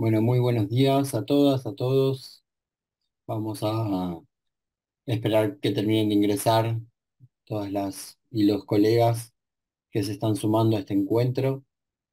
Bueno, muy buenos días a todas, a todos. Vamos a esperar que terminen de ingresar todas las y los colegas que se están sumando a este encuentro.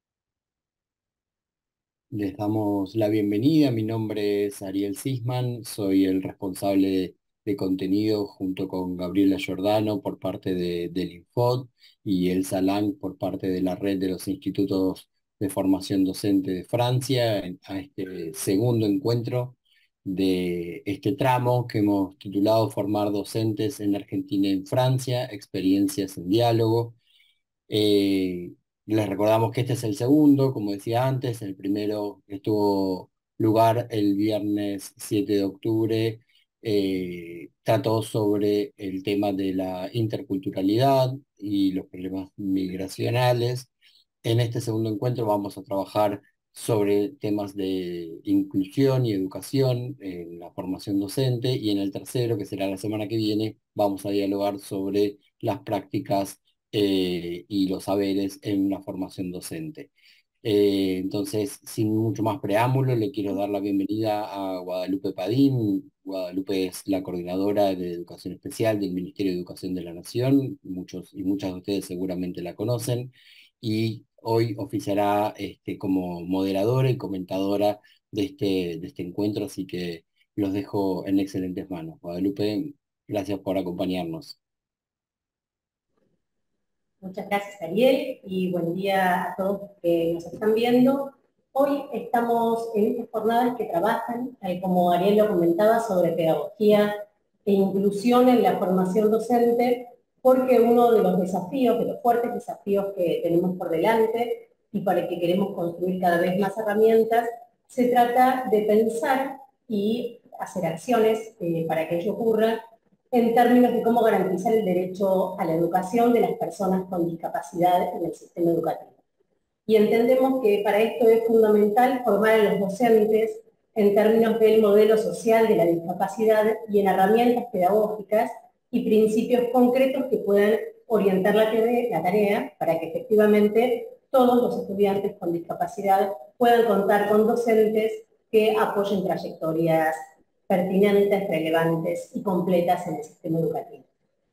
Les damos la bienvenida. Mi nombre es Ariel Sisman, soy el responsable de contenido junto con Gabriela Giordano por parte del Infod y Elsa Lang por parte de la red de los institutos de formación docente de Francia a este segundo encuentro de este tramo que hemos titulado Formar docentes en Argentina y en Francia, experiencias en diálogo. Les recordamos que este es el segundo, como decía antes, el primero estuvo lugar el viernes 7 de octubre, trató sobre el tema de la interculturalidad y los problemas migracionales. En este segundo encuentro vamos a trabajar sobre temas de inclusión y educación en la formación docente y en el tercero, que será la semana que viene, vamos a dialogar sobre las prácticas y los saberes en una formación docente. Entonces, sin mucho más preámbulo, le quiero dar la bienvenida a Guadalupe Padín. Guadalupe es la coordinadora de Educación Especial del Ministerio de Educación de la Nación. Muchos y muchas de ustedes seguramente la conocen. Y hoy oficiará como moderadora y comentadora de este encuentro, así que los dejo en excelentes manos. Guadalupe, gracias por acompañarnos. Muchas gracias, Ariel, y buen día a todos los que nos están viendo. Hoy estamos en estas jornadas que trabajan, como Ariel lo comentaba, sobre pedagogía e inclusión en la formación docente, porque uno de los desafíos, de los fuertes desafíos que tenemos por delante y para el que queremos construir cada vez más herramientas, se trata de pensar y hacer acciones para que ello ocurra en términos de cómo garantizar el derecho a la educación de las personas con discapacidad en el sistema educativo. Y entendemos que para esto es fundamental formar a los docentes en términos del modelo social de la discapacidad y en herramientas pedagógicas y principios concretos que puedan orientar la tarea para que efectivamente todos los estudiantes con discapacidad puedan contar con docentes que apoyen trayectorias pertinentes, relevantes y completas en el sistema educativo.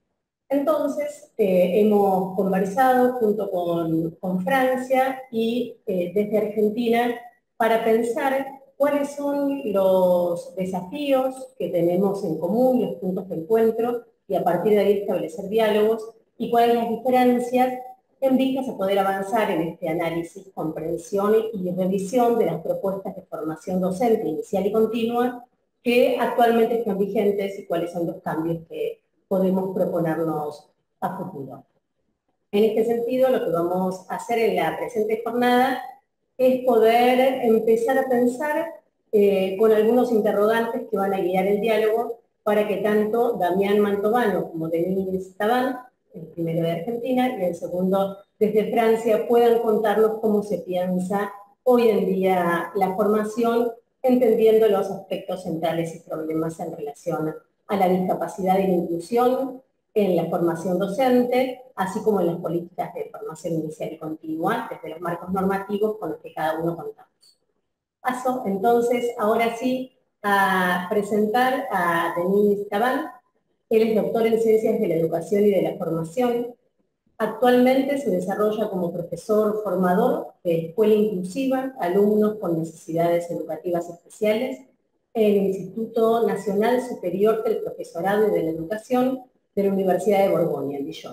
Entonces, hemos conversado junto con Francia y desde Argentina para pensar cuáles son los desafíos que tenemos en común, los puntos de encuentro, y a partir de ahí establecer diálogos, y cuáles las diferencias en vistas a poder avanzar en este análisis, comprensión y revisión de las propuestas de formación docente inicial y continua que actualmente están vigentes y cuáles son los cambios que podemos proponernos a futuro. En este sentido, lo que vamos a hacer en la presente jornada es poder empezar a pensar con algunos interrogantes que van a guiar el diálogo para que tanto Damián Mantovano como Denise Taban, el primero de Argentina y el segundo desde Francia, puedan contarnos cómo se piensa hoy en día la formación, entendiendo los aspectos centrales y problemas en relación a la discapacidad y la inclusión en la formación docente, así como en las políticas de formación inicial y continua, desde los marcos normativos con los que cada uno contamos. Paso entonces, ahora sí, a presentar a Denis Taban. Él es doctor en Ciencias de la Educación y de la Formación. Actualmente se desarrolla como profesor formador de escuela inclusiva, alumnos con necesidades educativas especiales, en el Instituto Nacional Superior del Profesorado y de la Educación de la Universidad de Borgoña, en Dijon.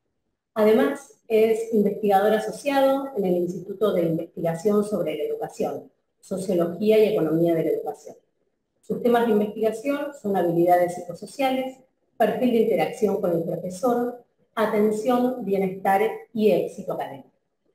Además, es investigador asociado en el Instituto de Investigación sobre la Educación, Sociología y Economía de la Educación. Sus temas de investigación son habilidades psicosociales, perfil de interacción con el profesor, atención, bienestar y éxito académico.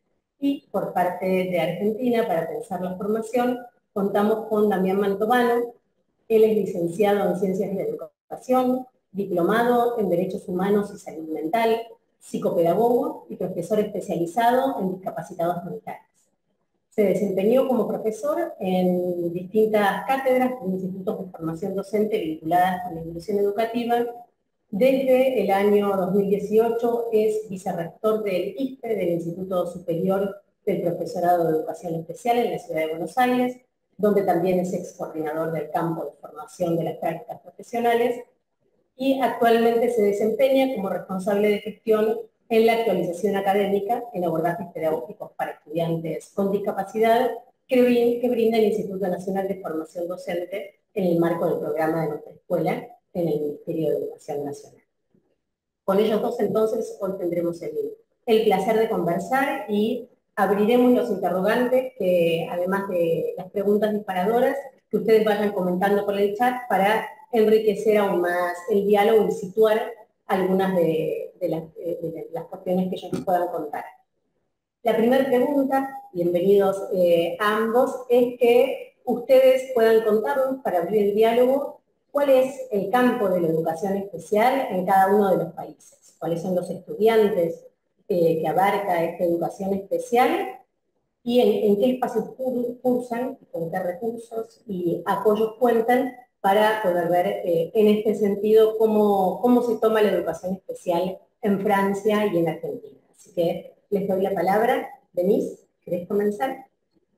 Y por parte de Argentina, para pensar la formación, contamos con Damián Mantovano. Él es licenciado en Ciencias de la Educación, diplomado en Derechos Humanos y Salud Mental, psicopedagogo y profesor especializado en discapacitados mentales. Se desempeñó como profesor en distintas cátedras de institutos de formación docente vinculadas con la inclusión educativa. Desde el año 2018 es vicerrector del ISPE, del Instituto Superior del Profesorado de Educación Especial en la Ciudad de Buenos Aires. donde también es ex coordinador del campo de formación de las prácticas profesionales y actualmente se desempeña como responsable de gestión en la actualización académica en abordajes pedagógicos para estudiantes con discapacidad que brinda el Instituto Nacional de Formación Docente en el marco del programa de nuestra escuela en el Ministerio de Educación Nacional. Con ellos dos entonces hoy tendremos el placer de conversar y abriremos los interrogantes que además de las preguntas disparadoras que ustedes vayan comentando por el chat para enriquecer aún más el diálogo y situar algunas de las cuestiones que ellos nos puedan contar. La primera pregunta, bienvenidos a ambos, es que ustedes puedan contarnos, para abrir el diálogo, cuál es el campo de la educación especial en cada uno de los países, cuáles son los estudiantes que abarca esta educación especial y en qué espacios cursan, con qué recursos y apoyos cuentan para poder ver en este sentido cómo se toma la educación especial en Francia y en Argentina. Así que les doy la palabra. Denise, ¿querés comenzar?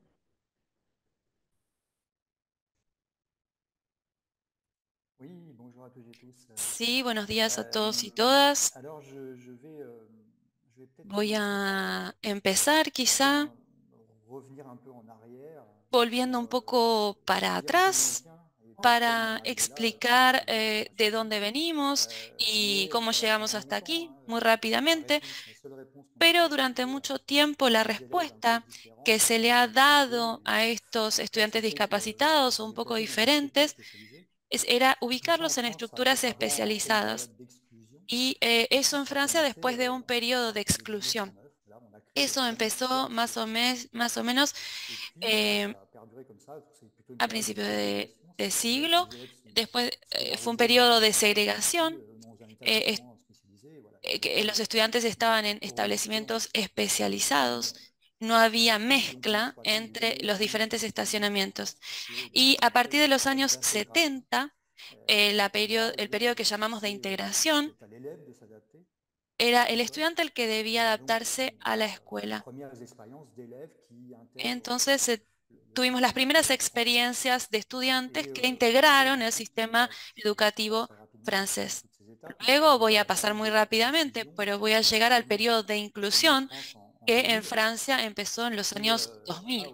Sí, buenos días a todos y todas. Voy a empezar quizá volviendo un poco para atrás para explicar de dónde venimos y cómo llegamos hasta aquí muy rápidamente, pero durante mucho tiempo la respuesta que se le ha dado a estos estudiantes discapacitados o un poco diferentes era ubicarlos en estructuras especializadas. Y eso en Francia después de un periodo de exclusión. Eso empezó más o menos eh, a principios de siglo. Después fue un periodo de segregación. Que los estudiantes estaban en establecimientos especializados. No había mezcla entre los diferentes estacionamientos. Y a partir de los años 70, el periodo que llamamos de integración, era el estudiante el que debía adaptarse a la escuela. Entonces tuvimos las primeras experiencias de estudiantes que integraron el sistema educativo francés. Luego voy a pasar muy rápidamente, pero voy a llegar al periodo de inclusión que en Francia empezó en los años 2000.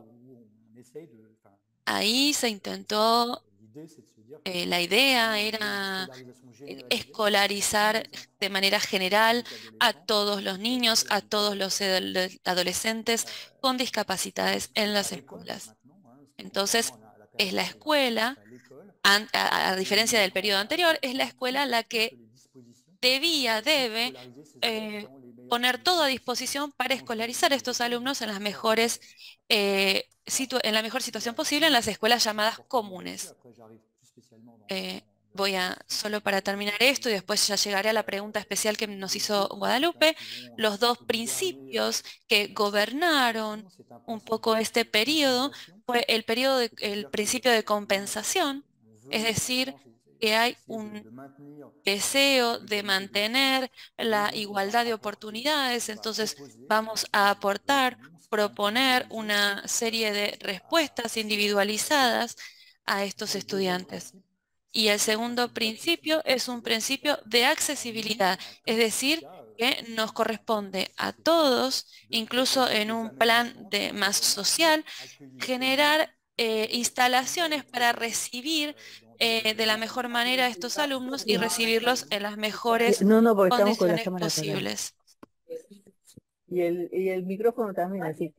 Ahí se intentó, la idea era escolarizar de manera general a todos los niños, a todos los adolescentes con discapacidades en las escuelas. Entonces, es la escuela, a diferencia del periodo anterior, es la escuela la que debe poner todo a disposición para escolarizar a estos alumnos en las mejores, en la mejor situación posible en las escuelas llamadas comunes. Eh, Voy a, solo para terminar esto y después ya llegaré a la pregunta especial que nos hizo Guadalupe, los dos principios que gobernaron un poco este periodo fue el principio de compensación, es decir, que hay un deseo de mantener la igualdad de oportunidades, entonces vamos a aportar, proponer una serie de respuestas individualizadas a estos estudiantes. Y el segundo principio es un principio de accesibilidad, es decir, que nos corresponde a todos, incluso en un plan más social, generar instalaciones para recibir de la mejor manera a estos alumnos y recibirlos en las mejores No, no, porque estamos con la condiciones cámara apagada. posibles. Y el micrófono también, así.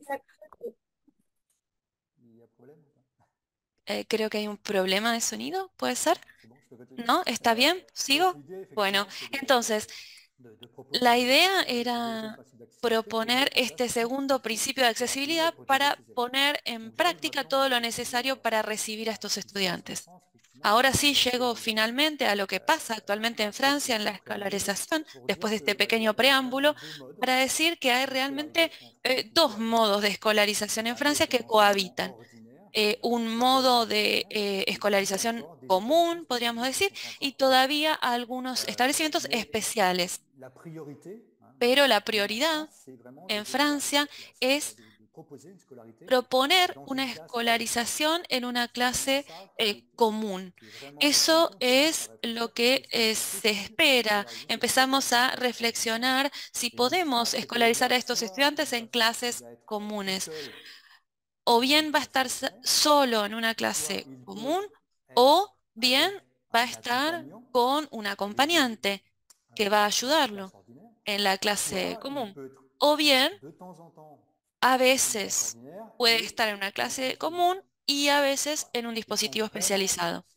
Creo que hay un problema de sonido, ¿puede ser? ¿No? ¿Está bien? ¿Sigo? Bueno, entonces, la idea era proponer este segundo principio de accesibilidad para poner en práctica todo lo necesario para recibir a estos estudiantes. Ahora sí llego finalmente a lo que pasa actualmente en Francia en la escolarización, después de este pequeño preámbulo, para decir que hay realmente dos modos de escolarización en Francia que cohabitan. Un modo de escolarización común, podríamos decir, y todavía algunos establecimientos especiales. Pero la prioridad en Francia es proponer una escolarización en una clase común. Eso es lo que se espera. Empezamos a reflexionar si podemos escolarizar a estos estudiantes en clases comunes. O bien va a estar solo en una clase común, o bien va a estar con un acompañante que va a ayudarlo en la clase común. O bien, a veces puede estar en una clase común y a veces en un dispositivo especializado.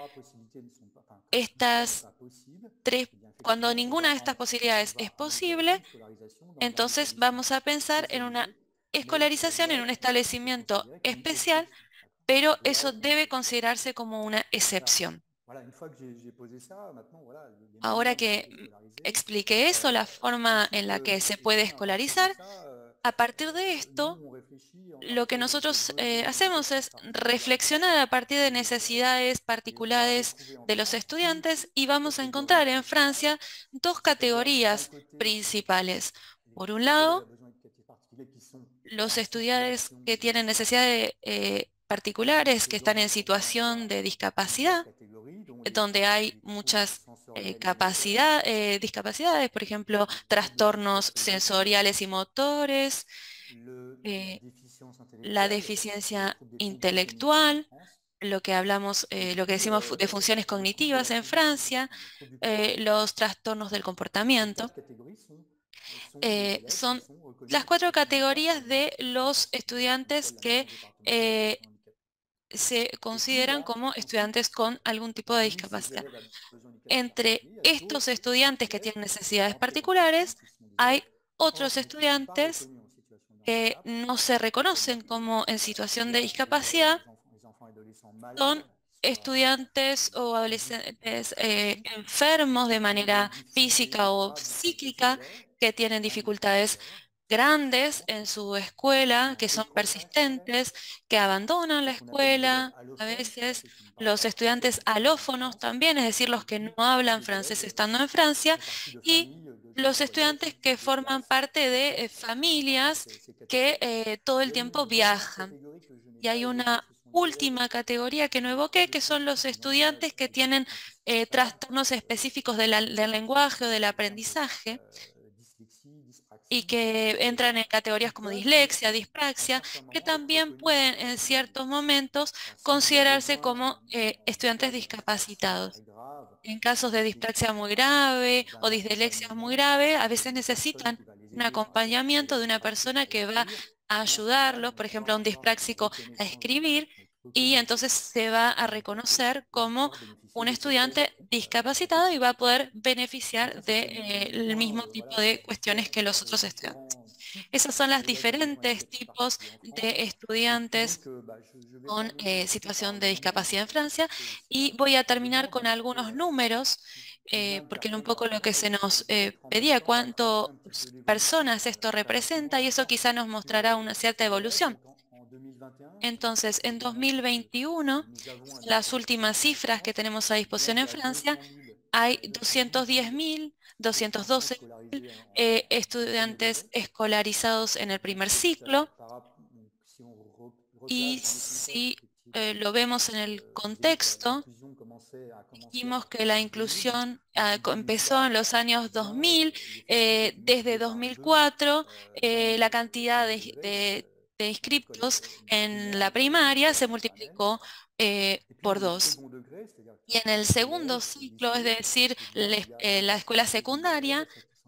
Estas tres, cuando ninguna de estas posibilidades es posible, entonces vamos a pensar en una escolarización en un establecimiento especial, pero eso debe considerarse como una excepción. Ahora que expliqué eso, la forma en la que se puede escolarizar, a partir de esto, lo que nosotros hacemos es reflexionar a partir de necesidades particulares de los estudiantes y vamos a encontrar en Francia dos categorías principales. Por un lado, los estudiantes que tienen necesidades particulares, que están en situación de discapacidad, donde hay muchas discapacidades, por ejemplo, trastornos sensoriales y motores, la deficiencia intelectual, lo que hablamos, lo que decimos de funciones cognitivas en Francia, los trastornos del comportamiento. Son las cuatro categorías de los estudiantes que se consideran como estudiantes con algún tipo de discapacidad. Entre estos estudiantes que tienen necesidades particulares, hay otros estudiantes que no se reconocen como en situación de discapacidad, son estudiantes o adolescentes enfermos de manera física o psíquica que tienen dificultades grandes en su escuela, que son persistentes, que abandonan la escuela, a veces los estudiantes alófonos también, es decir, los que no hablan francés estando en Francia, y los estudiantes que forman parte de familias que todo el tiempo viajan. Y hay una última categoría que no evoqué, que son los estudiantes que tienen trastornos específicos del lenguaje o del aprendizaje y que entran en categorías como dislexia, dispraxia, que también pueden en ciertos momentos considerarse como estudiantes discapacitados. En casos de dispraxia muy grave o dislexia muy grave, a veces necesitan un acompañamiento de una persona que va a ayudarlos, por ejemplo, a un dispráxico a escribir, y entonces se va a reconocer como un estudiante discapacitado y va a poder beneficiar del mismo tipo de cuestiones que los otros estudiantes. Esos son los diferentes tipos de estudiantes con situación de discapacidad en Francia, y voy a terminar con algunos números, porque era un poco lo que se nos pedía, cuántas personas esto representa, y eso quizá nos mostrará una cierta evolución. Entonces, en 2021, las últimas cifras que tenemos a disposición en Francia, hay 212.000 estudiantes escolarizados en el primer ciclo, y si lo vemos en el contexto, dijimos que la inclusión empezó en los años 2000, desde 2004 la cantidad de inscriptos en la primaria se multiplicó por 2. Y en el segundo ciclo, es decir, la escuela secundaria,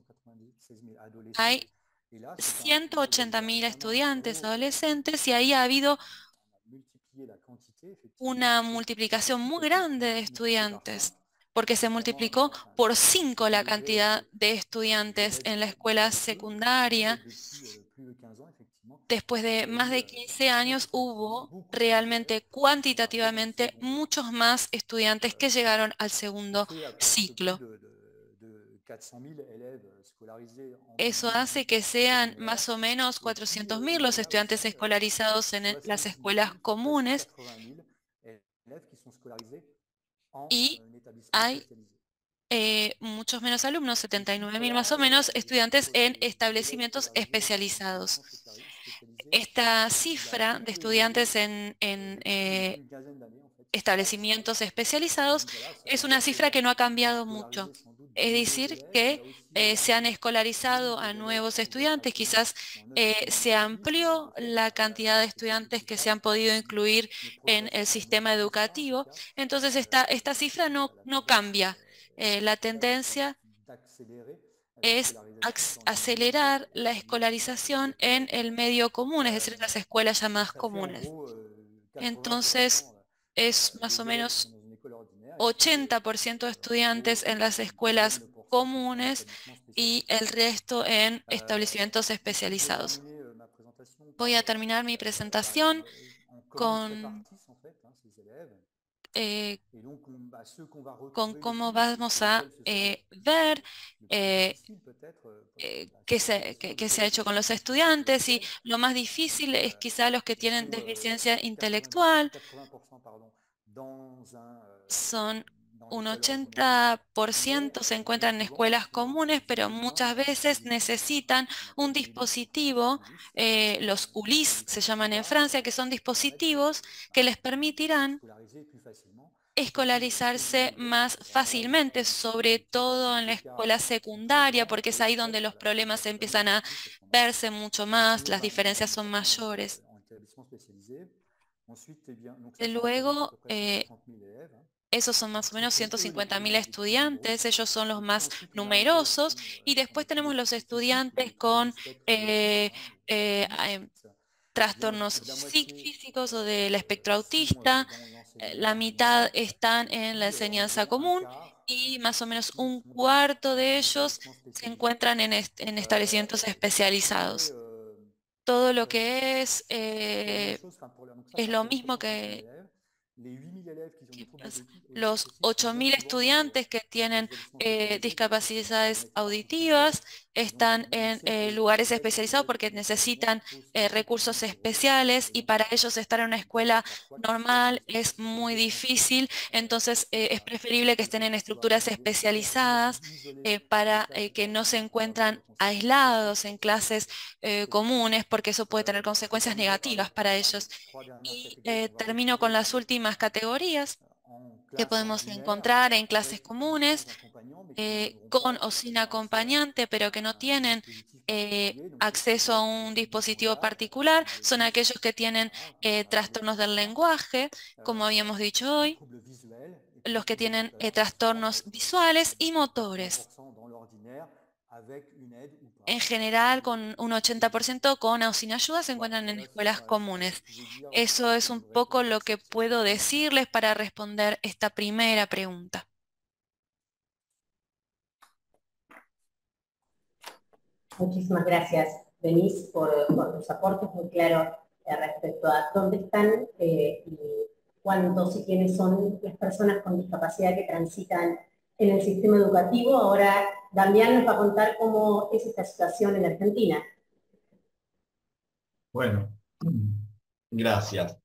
hay 180.000 estudiantes adolescentes, y ahí ha habido una multiplicación muy grande de estudiantes, porque se multiplicó por 5 la cantidad de estudiantes en la escuela secundaria. Después de más de 15 años hubo realmente cuantitativamente muchos más estudiantes que llegaron al segundo ciclo. Eso hace que sean más o menos 400.000 los estudiantes escolarizados en las escuelas comunes, y hay muchos menos alumnos, 79.000 más o menos, estudiantes en establecimientos especializados. Esta cifra de estudiantes en establecimientos especializados es una cifra que no ha cambiado mucho. Es decir, que se han escolarizado a nuevos estudiantes, quizás se amplió la cantidad de estudiantes que se han podido incluir en el sistema educativo. Entonces, esta cifra no cambia. La tendencia es acelerar la escolarización en el medio común, es decir, en las escuelas llamadas comunes. Entonces, es más o menos 80% de estudiantes en las escuelas comunes y el resto en establecimientos especializados. Voy a terminar mi presentación con cómo vamos a ver qué se ha hecho con los estudiantes, y lo más difícil es quizá los que tienen deficiencia intelectual. Son un 80% se encuentran en escuelas comunes, pero muchas veces necesitan un dispositivo, los ULIS se llaman en Francia, que son dispositivos que les permitirán escolarizarse más fácilmente, sobre todo en la escuela secundaria, porque es ahí donde los problemas empiezan a verse mucho más, las diferencias son mayores. Luego, esos son más o menos 150.000 estudiantes, ellos son los más numerosos, y después tenemos los estudiantes con trastornos físicos o del espectro autista. La mitad están en la enseñanza común y más o menos un cuarto de ellos se encuentran en establecimientos especializados. Todo lo que es lo mismo que los 8.000 estudiantes que tienen discapacidades auditivas están en lugares especializados porque necesitan recursos especiales, y para ellos estar en una escuela normal es muy difícil. Entonces es preferible que estén en estructuras especializadas para que no se encuentran aislados en clases comunes, porque eso puede tener consecuencias negativas para ellos. Y termino con las últimas categorías que podemos encontrar en clases comunes, con o sin acompañante, pero que no tienen acceso a un dispositivo particular. Son aquellos que tienen trastornos del lenguaje, como habíamos dicho hoy, los que tienen trastornos visuales y motores. En general, con un 80% con o sin ayuda se encuentran en escuelas comunes. Eso es un poco lo que puedo decirles para responder esta primera pregunta. Muchísimas gracias, Denise, por tus aportes muy claros respecto a dónde están y cuántos y quiénes son las personas con discapacidad que transitan en el sistema educativo. Ahora Damián nos va a contar cómo es esta situación en Argentina. Bueno, gracias.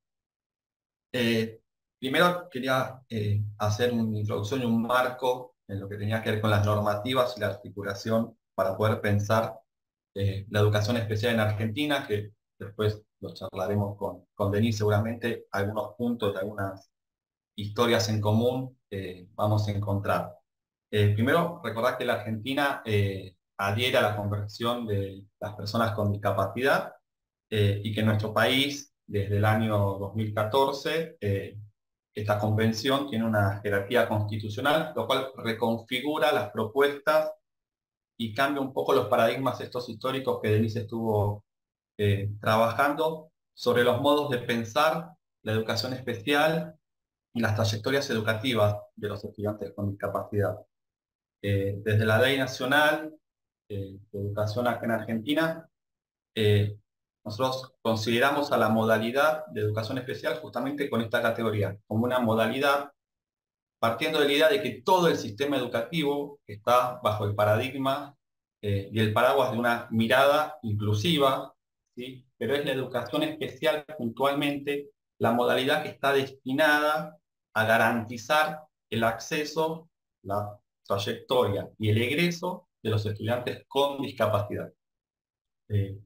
Primero quería hacer una introducción y un marco en lo que tenía que ver con las normativas y la articulación para poder pensar la educación especial en Argentina, que después lo charlaremos con Denise seguramente. Algunos puntos, algunas historias en común vamos a encontrar. Primero, recordar que la Argentina adhiere a la Convención de las Personas con Discapacidad y que en nuestro país, desde el año 2014, esta convención tiene una jerarquía constitucional, lo cual reconfigura las propuestas y cambia un poco los paradigmas estos históricos que Denise estuvo trabajando sobre los modos de pensar la educación especial y las trayectorias educativas de los estudiantes con discapacidad. Desde la Ley Nacional de Educación acá en Argentina, nosotros consideramos a la modalidad de educación especial justamente con esta categoría, como una modalidad partiendo de la idea de que todo el sistema educativo está bajo el paradigma y el paraguas de una mirada inclusiva, ¿sí? Pero es la educación especial puntualmente la modalidad que está destinada a garantizar el acceso, la trayectoria y el egreso de los estudiantes con discapacidad.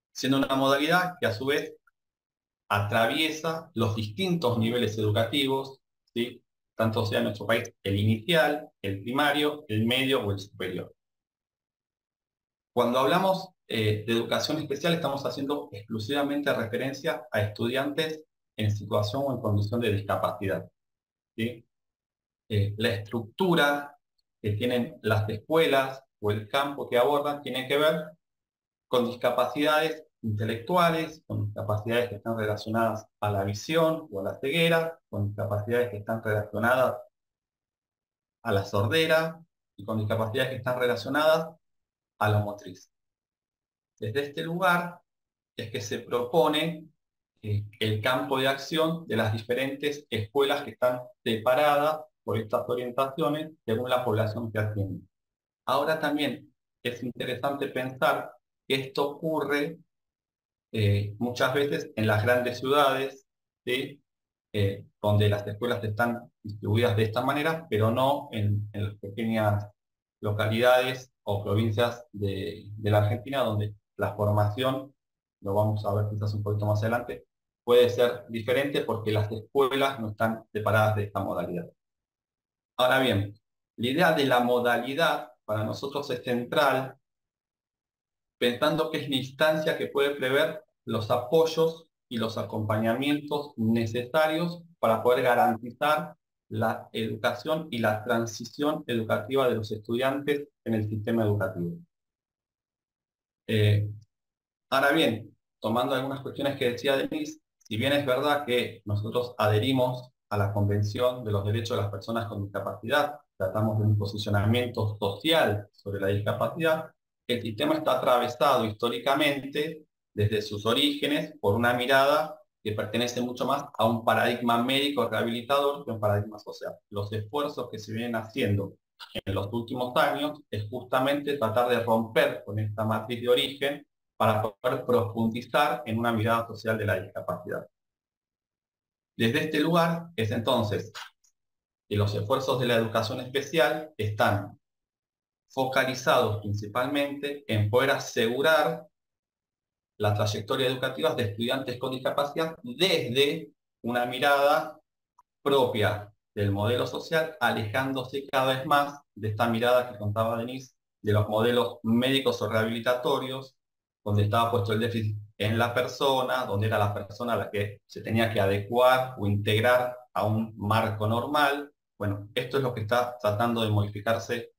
siendo una modalidad que a su vez atraviesa los distintos niveles educativos, ¿sí? Tanto sea en nuestro país el inicial, el primario, el medio o el superior. Cuando hablamos de educación especial, estamos haciendo exclusivamente referencia a estudiantes en situación o en condición de discapacidad, ¿sí? La estructura que tienen las escuelas o el campo que abordan tiene que ver con discapacidades intelectuales, con discapacidades que están relacionadas a la visión o a la ceguera, con discapacidades que están relacionadas a la sordera y con discapacidades que están relacionadas a la motriz. Desde este lugar es que se propone el campo de acción de las diferentes escuelas que están separadas por estas orientaciones según la población que atiende. Ahora también es interesante pensar que esto ocurre muchas veces en las grandes ciudades, ¿sí? Donde las escuelas están distribuidas de esta manera, pero no en las pequeñas localidades o provincias de la Argentina, donde la formación, lo vamos a ver quizás un poquito más adelante, puede ser diferente porque las escuelas no están separadas de esta modalidad. Ahora bien, la idea de la modalidad para nosotros es central, pensando que es la instancia que puede prever los apoyos y los acompañamientos necesarios para poder garantizar la educación y la transición educativa de los estudiantes en el sistema educativo. Ahora bien, tomando algunas cuestiones que decía Denise, si bien es verdad que nosotros adherimos a la Convención de los Derechos de las Personas con Discapacidad, tratamos de un posicionamiento social sobre la discapacidad, el sistema está atravesado históricamente desde sus orígenes por una mirada que pertenece mucho más a un paradigma médico rehabilitador que un paradigma social. Los esfuerzos que se vienen haciendo en los últimos años es justamente tratar de romper con esta matriz de origen para poder profundizar en una mirada social de la discapacidad. Desde este lugar es entonces que los esfuerzos de la educación especial están focalizados principalmente en poder asegurar la trayectoria educativa de estudiantes con discapacidad desde una mirada propia del modelo social, alejándose cada vez más de esta mirada que contaba Denise, de los modelos médicos o rehabilitatorios, donde estaba puesto el déficit en la persona, donde era la persona a la que se tenía que adecuar o integrar a un marco normal. Bueno, esto es lo que está tratando de modificarse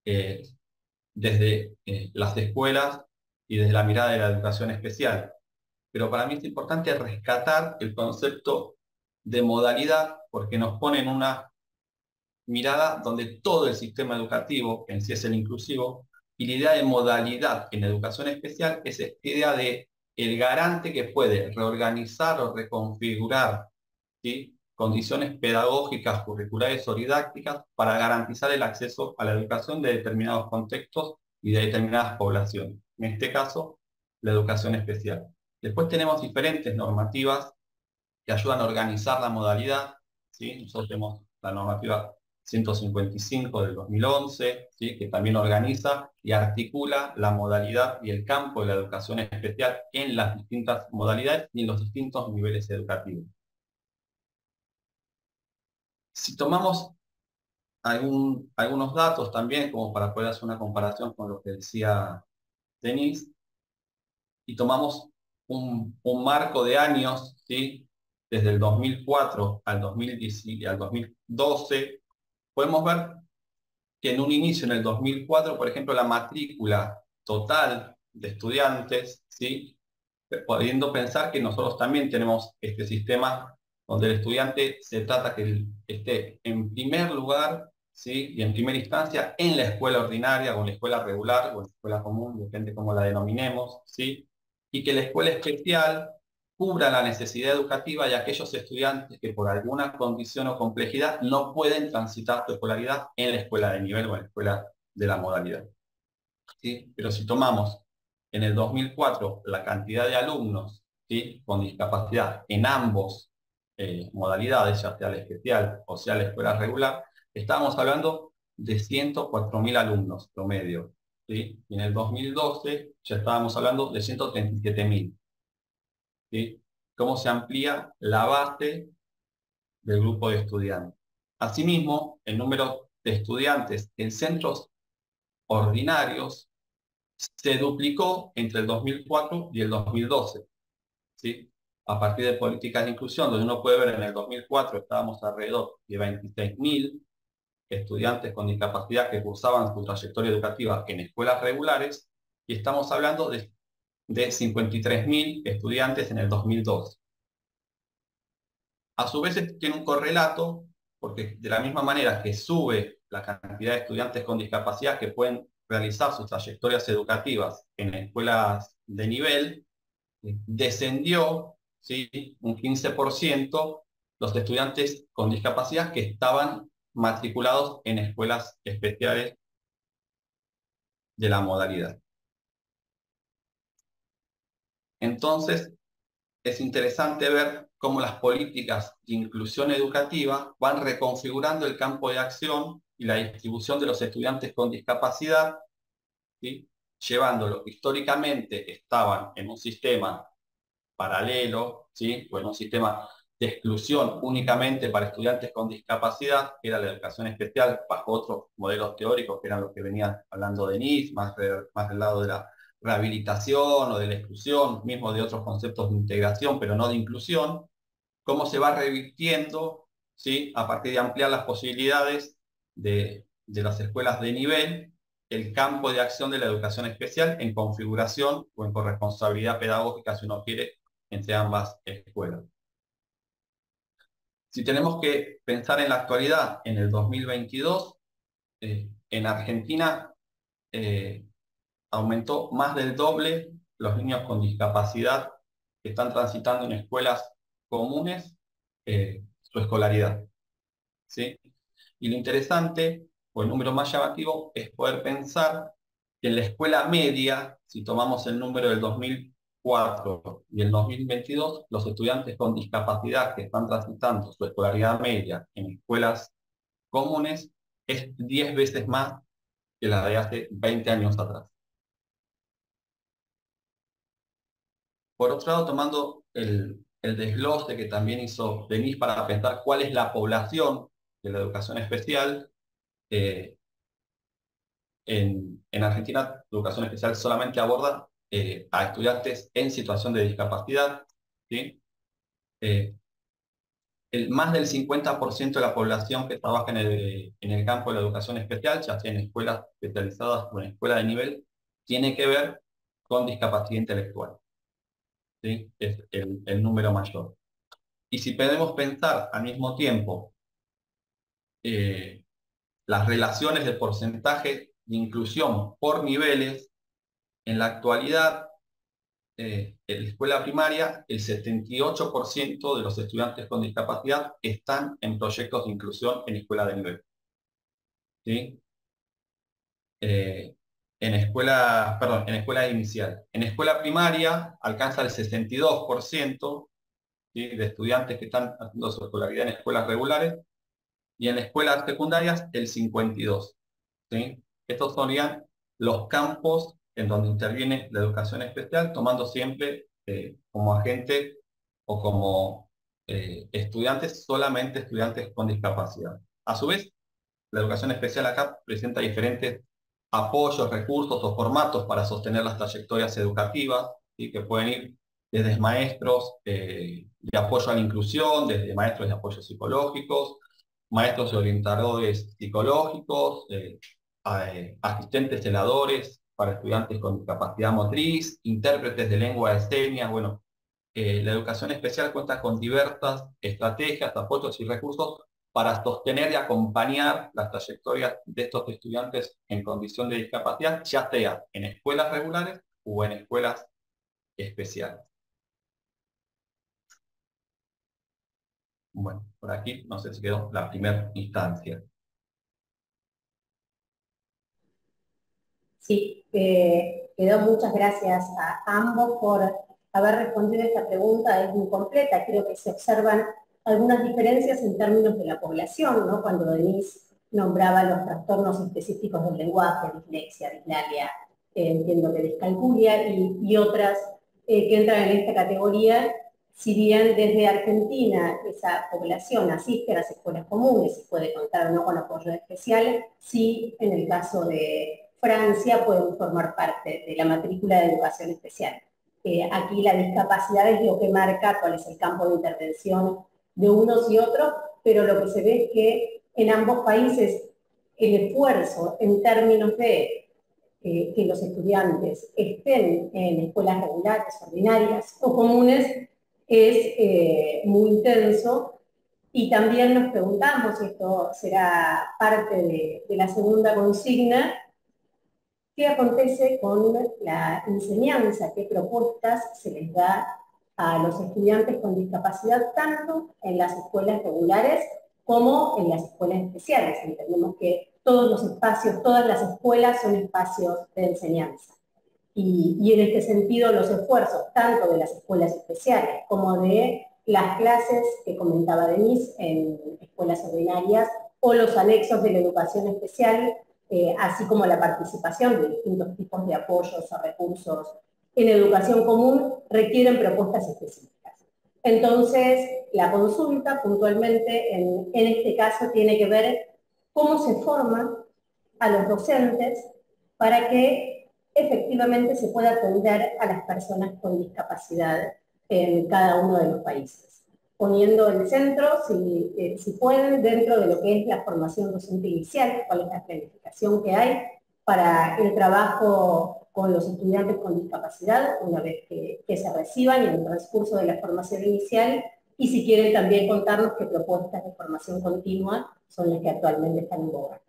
desde las escuelas y desde la mirada de la educación especial. Pero para mí es importante rescatar el concepto de modalidad porque nos pone en una mirada donde todo el sistema educativo en sí es el inclusivo y la idea de modalidad en educación especial es esta idea de el garante que puede reorganizar o reconfigurar, ¿sí?, condiciones pedagógicas, curriculares o didácticas para garantizar el acceso a la educación de determinados contextos y de determinadas poblaciones. En este caso, la educación especial. Después tenemos diferentes normativas que ayudan a organizar la modalidad, ¿sí? Nosotros tenemos la normativa 155 del 2011, ¿sí?, que también organiza y articula la modalidad y el campo de la educación especial en las distintas modalidades y en los distintos niveles educativos. Si tomamos algunos datos también, como para poder hacer una comparación con lo que decía Denise, y tomamos un marco de años, ¿sí?, desde el 2004 al 2010 y al 2012, podemos ver que en un inicio, en el 2004, por ejemplo, la matrícula total de estudiantes, ¿sí?, pudiendo pensar que nosotros también tenemos este sistema donde el estudiante se trata que esté en primer lugar, ¿sí?, y en primera instancia en la escuela ordinaria o en la escuela regular o en la escuela común, depende cómo la denominemos, ¿sí?, y que la escuela especial cubra la necesidad educativa de aquellos estudiantes que por alguna condición o complejidad no pueden transitar su escolaridad en la escuela de nivel o en la escuela de la modalidad, ¿sí? Pero si tomamos en el 2004 la cantidad de alumnos, ¿sí?, con discapacidad en ambos modalidades, ya sea la especial o sea la escuela regular, estábamos hablando de 104.000 alumnos promedio. ¿sí? Y en el 2012 ya estábamos hablando de 137.000. ¿Sí? Cómo se amplía la base del grupo de estudiantes. Asimismo, el número de estudiantes en centros ordinarios se duplicó entre el 2004 y el 2012. ¿Sí? A partir de políticas de inclusión, donde uno puede ver en el 2004 estábamos alrededor de 26.000 estudiantes con discapacidad que cursaban su trayectoria educativa en escuelas regulares, y estamos hablando de 53.000 estudiantes en el 2012. A su vez tiene un correlato, porque de la misma manera que sube la cantidad de estudiantes con discapacidad que pueden realizar sus trayectorias educativas en escuelas de nivel, descendió, ¿sí?, un 15% los estudiantes con discapacidad que estaban matriculados en escuelas especiales de la modalidad. Entonces, es interesante ver cómo las políticas de inclusión educativa van reconfigurando el campo de acción y la distribución de los estudiantes con discapacidad, ¿sí?, llevando lo que históricamente estaban en un sistema paralelo, ¿sí?, o en un sistema de exclusión únicamente para estudiantes con discapacidad, que era la educación especial, bajo otros modelos teóricos que eran los que venía hablando Denise, más del lado de la rehabilitación o de la exclusión, mismo de otros conceptos de integración, pero no de inclusión, cómo se va revirtiendo, ¿sí?, a partir de ampliar las posibilidades de las escuelas de nivel, el campo de acción de la educación especial en configuración o en corresponsabilidad pedagógica, si uno quiere, entre ambas escuelas. Si tenemos que pensar en la actualidad, en el 2022, en Argentina aumentó más del doble los niños con discapacidad que están transitando en escuelas comunes su escolaridad, ¿sí? Y lo interesante, o el número más llamativo, es poder pensar que en la escuela media, si tomamos el número del 2004 y el 2022, los estudiantes con discapacidad que están transitando su escolaridad media en escuelas comunes es 10 veces más que la de hace 20 años atrás. Por otro lado, tomando el desglose que también hizo Denise para pensar cuál es la población de la educación especial, en Argentina, la educación especial solamente aborda a estudiantes en situación de discapacidad, ¿sí? Más del 50% de la población que trabaja en el campo de la educación especial, ya sea en escuelas especializadas o en escuelas de nivel, tiene que ver con discapacidad intelectual, ¿sí? Es el número mayor. Y si podemos pensar al mismo tiempo las relaciones de porcentaje de inclusión por niveles, en la actualidad, en la escuela primaria, el 78% de los estudiantes con discapacidad están en proyectos de inclusión en escuela de nivel, ¿sí? En escuela inicial. En escuela primaria alcanza el 62%, ¿sí?, de estudiantes que están haciendo su escolaridad en escuelas regulares, y en escuelas secundarias el 52%, ¿sí? Estos serían los campos en donde interviene la educación especial, tomando siempre como agente o como estudiantes, solamente estudiantes con discapacidad. A su vez, la educación especial acá presenta diferentes apoyos, recursos o formatos para sostener las trayectorias educativas, ¿sí?, que pueden ir desde maestros de apoyo a la inclusión, desde maestros de apoyo psicológicos, maestros y orientadores psicológicos, asistentes celadores para estudiantes con discapacidad motriz, intérpretes de lengua de señas. Bueno, la educación especial cuenta con diversas estrategias, apoyos y recursos para sostener y acompañar las trayectorias de estos estudiantes en condición de discapacidad, ya sea en escuelas regulares o en escuelas especiales. Bueno, por aquí no sé si quedó la primera instancia. Sí, quedó. Muchas gracias a ambos por haber respondido esta pregunta. Es muy completa. Creo que se observan algunas diferencias en términos de la población, ¿no? Cuando Denise nombraba los trastornos específicos del lenguaje, dislexia, dislalia, entiendo que discalculia y otras que entran en esta categoría. Si bien desde Argentina esa población asiste a las escuelas comunes y puede contar o no con apoyo especial, sí, en el caso de Francia pueden formar parte de la matrícula de educación especial. Aquí la discapacidad es lo que marca cuál es el campo de intervención de unos y otros, pero lo que se ve es que en ambos países el esfuerzo en términos de que los estudiantes estén en escuelas regulares, ordinarias o comunes es muy intenso. Y también nos preguntamos, y esto será parte de la segunda consigna, ¿qué acontece con la enseñanza? ¿Qué propuestas se les da a los estudiantes con discapacidad, tanto en las escuelas regulares como en las escuelas especiales? Entendemos que todos los espacios, todas las escuelas son espacios de enseñanza. Y en este sentido, los esfuerzos tanto de las escuelas especiales como de las clases que comentaba Denise en escuelas ordinarias o los anexos de la educación especial, así como la participación de distintos tipos de apoyos o recursos en educación común, requieren propuestas específicas. Entonces, la consulta puntualmente en este caso tiene que ver cómo se forman a los docentes para que efectivamente se pueda atender a las personas con discapacidad en cada uno de los países, poniendo el centro, si pueden, dentro de lo que es la formación docente inicial, cuál es la planificación que hay para el trabajo con los estudiantes con discapacidad una vez que se reciban y en el transcurso de la formación inicial, y si quieren también contarnos qué propuestas de formación continua son las que actualmente están en boga.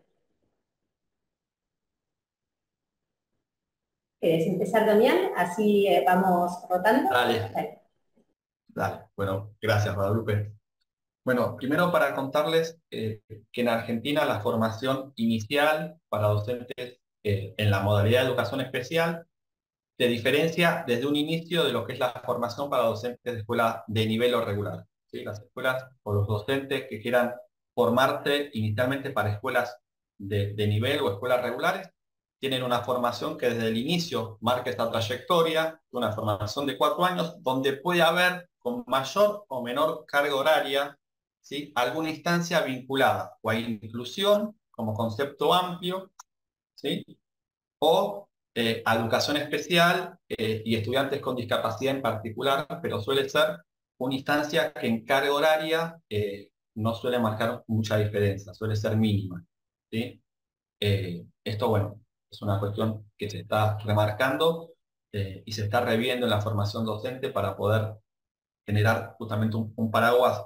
¿Querés empezar, Damián? Así vamos rotando. Dale. Bueno, gracias, Guadalupe. Bueno, primero para contarles que en Argentina la formación inicial para docentes en la modalidad de educación especial se diferencia desde un inicio de lo que es la formación para docentes de escuela de nivel o regular. ¿Sí? Las escuelas o los docentes que quieran formarse inicialmente para escuelas de nivel o escuelas regulares tienen una formación que desde el inicio marca esta trayectoria, una formación de 4 años, donde puede haber con mayor o menor carga horaria, ¿sí? Alguna instancia vinculada o a inclusión como concepto amplio, ¿sí? O a educación especial y estudiantes con discapacidad en particular, pero suele ser una instancia que en carga horaria no suele marcar mucha diferencia, suele ser mínima, ¿sí? Esto, bueno, es una cuestión que se está remarcando y se está reviendo en la formación docente para poder generar justamente un paraguas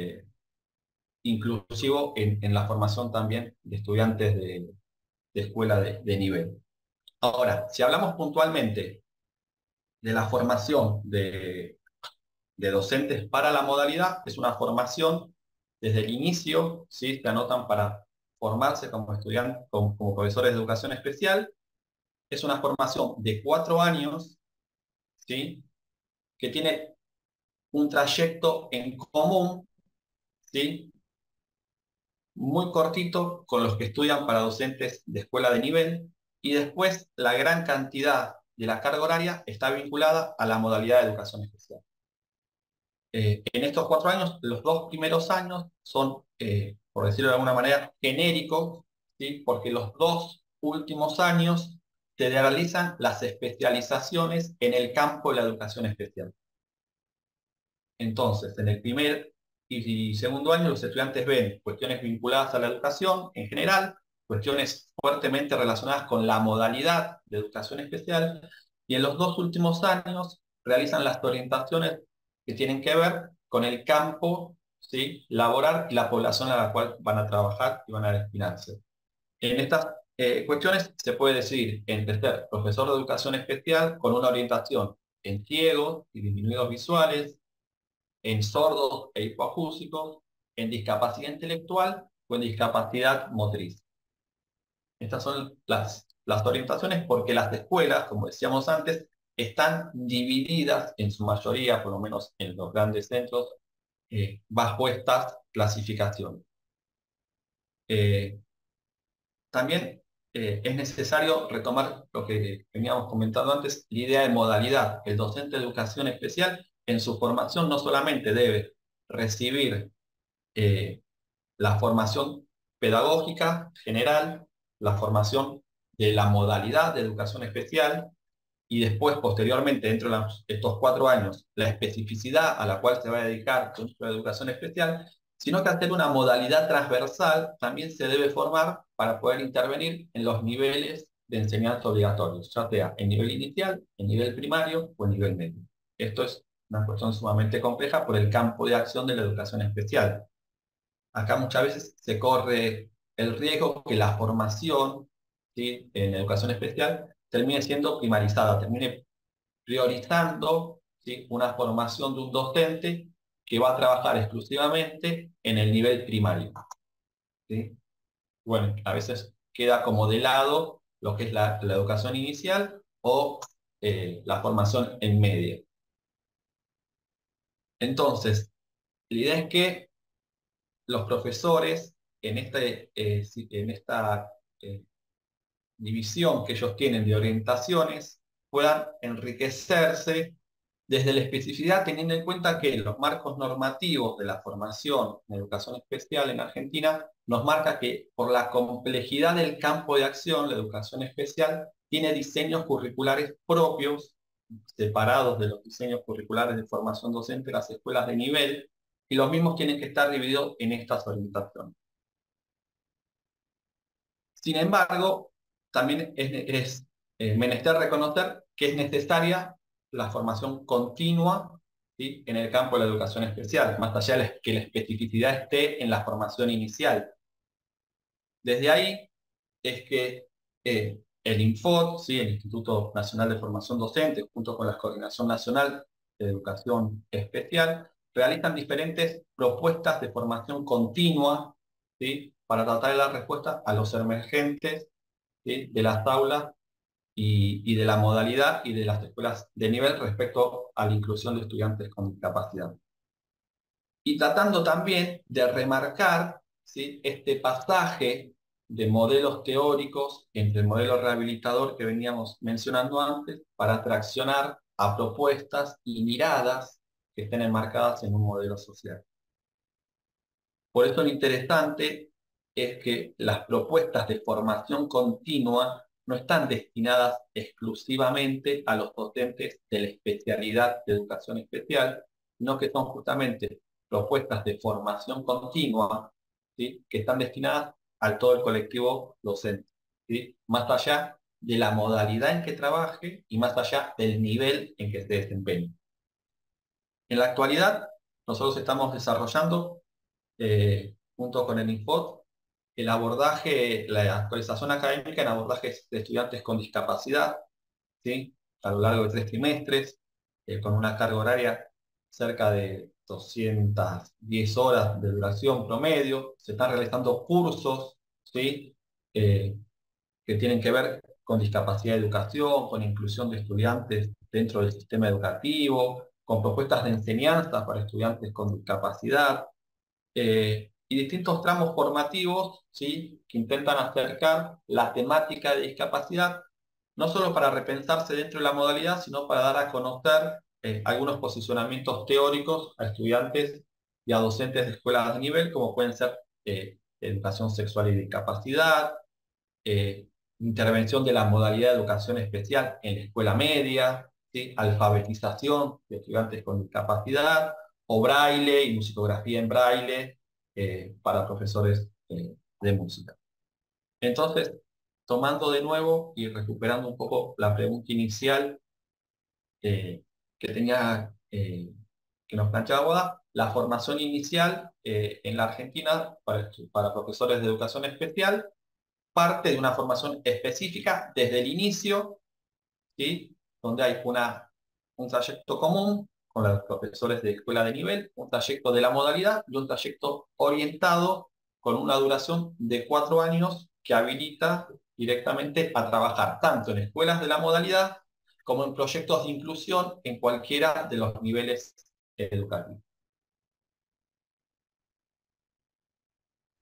inclusivo en la formación también de estudiantes de escuela de nivel. Ahora, si hablamos puntualmente de la formación de docentes para la modalidad, es una formación desde el inicio, ¿sí? Se anotan para formarse como estudiantes, como profesores de educación especial. Es una formación de 4 años, ¿sí? Que tiene un trayecto en común, ¿sí? Muy cortito con los que estudian para docentes de escuela de nivel, y después la gran cantidad de la carga horaria está vinculada a la modalidad de educación especial. En estos 4 años, los 2 primeros años son, por decirlo de alguna manera, genéricos, ¿sí? Porque los 2 últimos años se realizan las especializaciones en el campo de la educación especial. Entonces, en el primer y segundo año los estudiantes ven cuestiones vinculadas a la educación en general, cuestiones fuertemente relacionadas con la modalidad de educación especial, y en los 2 últimos años realizan las orientaciones que tienen que ver con el campo, ¿sí? Laboral y la población a la cual van a trabajar y van a destinarse. En estas cuestiones se puede decidir entre ser profesor de educación especial con una orientación en ciegos y disminuidos visuales, en sordos e hipoacúsicos, en discapacidad intelectual o en discapacidad motriz. Estas son las orientaciones porque las escuelas, como decíamos antes, están divididas en su mayoría, por lo menos en los grandes centros, bajo estas clasificaciones. también es necesario retomar lo que veníamos comentando antes, la idea de modalidad. El docente de educación especial en su formación no solamente debe recibir la formación pedagógica general, la formación de la modalidad de educación especial y después, posteriormente, dentro de estos 4 años, la especificidad a la cual se va a dedicar dentro de la educación especial, sino que hacer una modalidad transversal también se debe formar para poder intervenir en los niveles de enseñanza obligatorios, ya sea en nivel inicial, en nivel primario o en nivel medio. Esto es una cuestión sumamente compleja por el campo de acción de la educación especial. Acá muchas veces se corre el riesgo que la formación, ¿sí?, en educación especial termine siendo primarizada, termine priorizando, ¿sí?, una formación de un docente que va a trabajar exclusivamente en el nivel primario, ¿sí? Bueno, a veces queda como de lado lo que es la educación inicial o la formación en media. Entonces, la idea es que los profesores en esta división que ellos tienen de orientaciones puedan enriquecerse desde la especificidad, teniendo en cuenta que los marcos normativos de la formación en educación especial en Argentina nos marca que por la complejidad del campo de acción, la educación especial tiene diseños curriculares propios, separados de los diseños curriculares de formación docente de las escuelas de nivel, y los mismos tienen que estar divididos en estas orientaciones. Sin embargo, también es menester reconocer que es necesaria la formación continua, ¿sí?, en el campo de la educación especial, más allá de que la especificidad esté en la formación inicial. Desde ahí es que el INFOD, ¿sí?, el Instituto Nacional de Formación Docente, junto con la Coordinación Nacional de Educación Especial, realizan diferentes propuestas de formación continua, ¿sí?, para tratar de dar respuesta a los emergentes, ¿sí?, de las aulas y de la modalidad y de las escuelas de nivel respecto a la inclusión de estudiantes con discapacidad. Y tratando también de remarcar, ¿sí?, este pasaje de modelos teóricos entre el modelo rehabilitador que veníamos mencionando antes para traccionar a propuestas y miradas que estén enmarcadas en un modelo social. Por eso lo interesante es que las propuestas de formación continua no están destinadas exclusivamente a los docentes de la especialidad de educación especial, sino que son justamente propuestas de formación continua, ¿sí?, que están destinadas a todo el colectivo docente, ¿sí?, más allá de la modalidad en que trabaje y más allá del nivel en que se desempeñe. En la actualidad, nosotros estamos desarrollando junto con el INFOD, el abordaje, la actualización académica en abordajes de estudiantes con discapacidad, ¿sí?, a lo largo de 3 trimestres, con una carga horaria cerca de 210 horas de duración promedio. Se están realizando cursos, ¿sí?, que tienen que ver con discapacidad de educación, con inclusión de estudiantes dentro del sistema educativo, con propuestas de enseñanza para estudiantes con discapacidad, y distintos tramos formativos, ¿sí?, que intentan acercar la temática de discapacidad, no solo para repensarse dentro de la modalidad, sino para dar a conocer algunos posicionamientos teóricos a estudiantes y a docentes de escuelas de nivel, como pueden ser educación sexual y discapacidad, intervención de la modalidad de educación especial en la escuela media, ¿sí?, alfabetización de estudiantes con discapacidad, o braille y musicografía en braille para profesores de música. Entonces, tomando de nuevo y recuperando un poco la pregunta inicial que tenía, que nos planteaba Boda, la formación inicial en la Argentina para profesores de educación especial parte de una formación específica desde el inicio, ¿sí?, donde hay un trayecto común con los profesores de escuela de nivel, un trayecto de la modalidad y un trayecto orientado con una duración de 4 años que habilita directamente a trabajar tanto en escuelas de la modalidad como en proyectos de inclusión en cualquiera de los niveles educativos.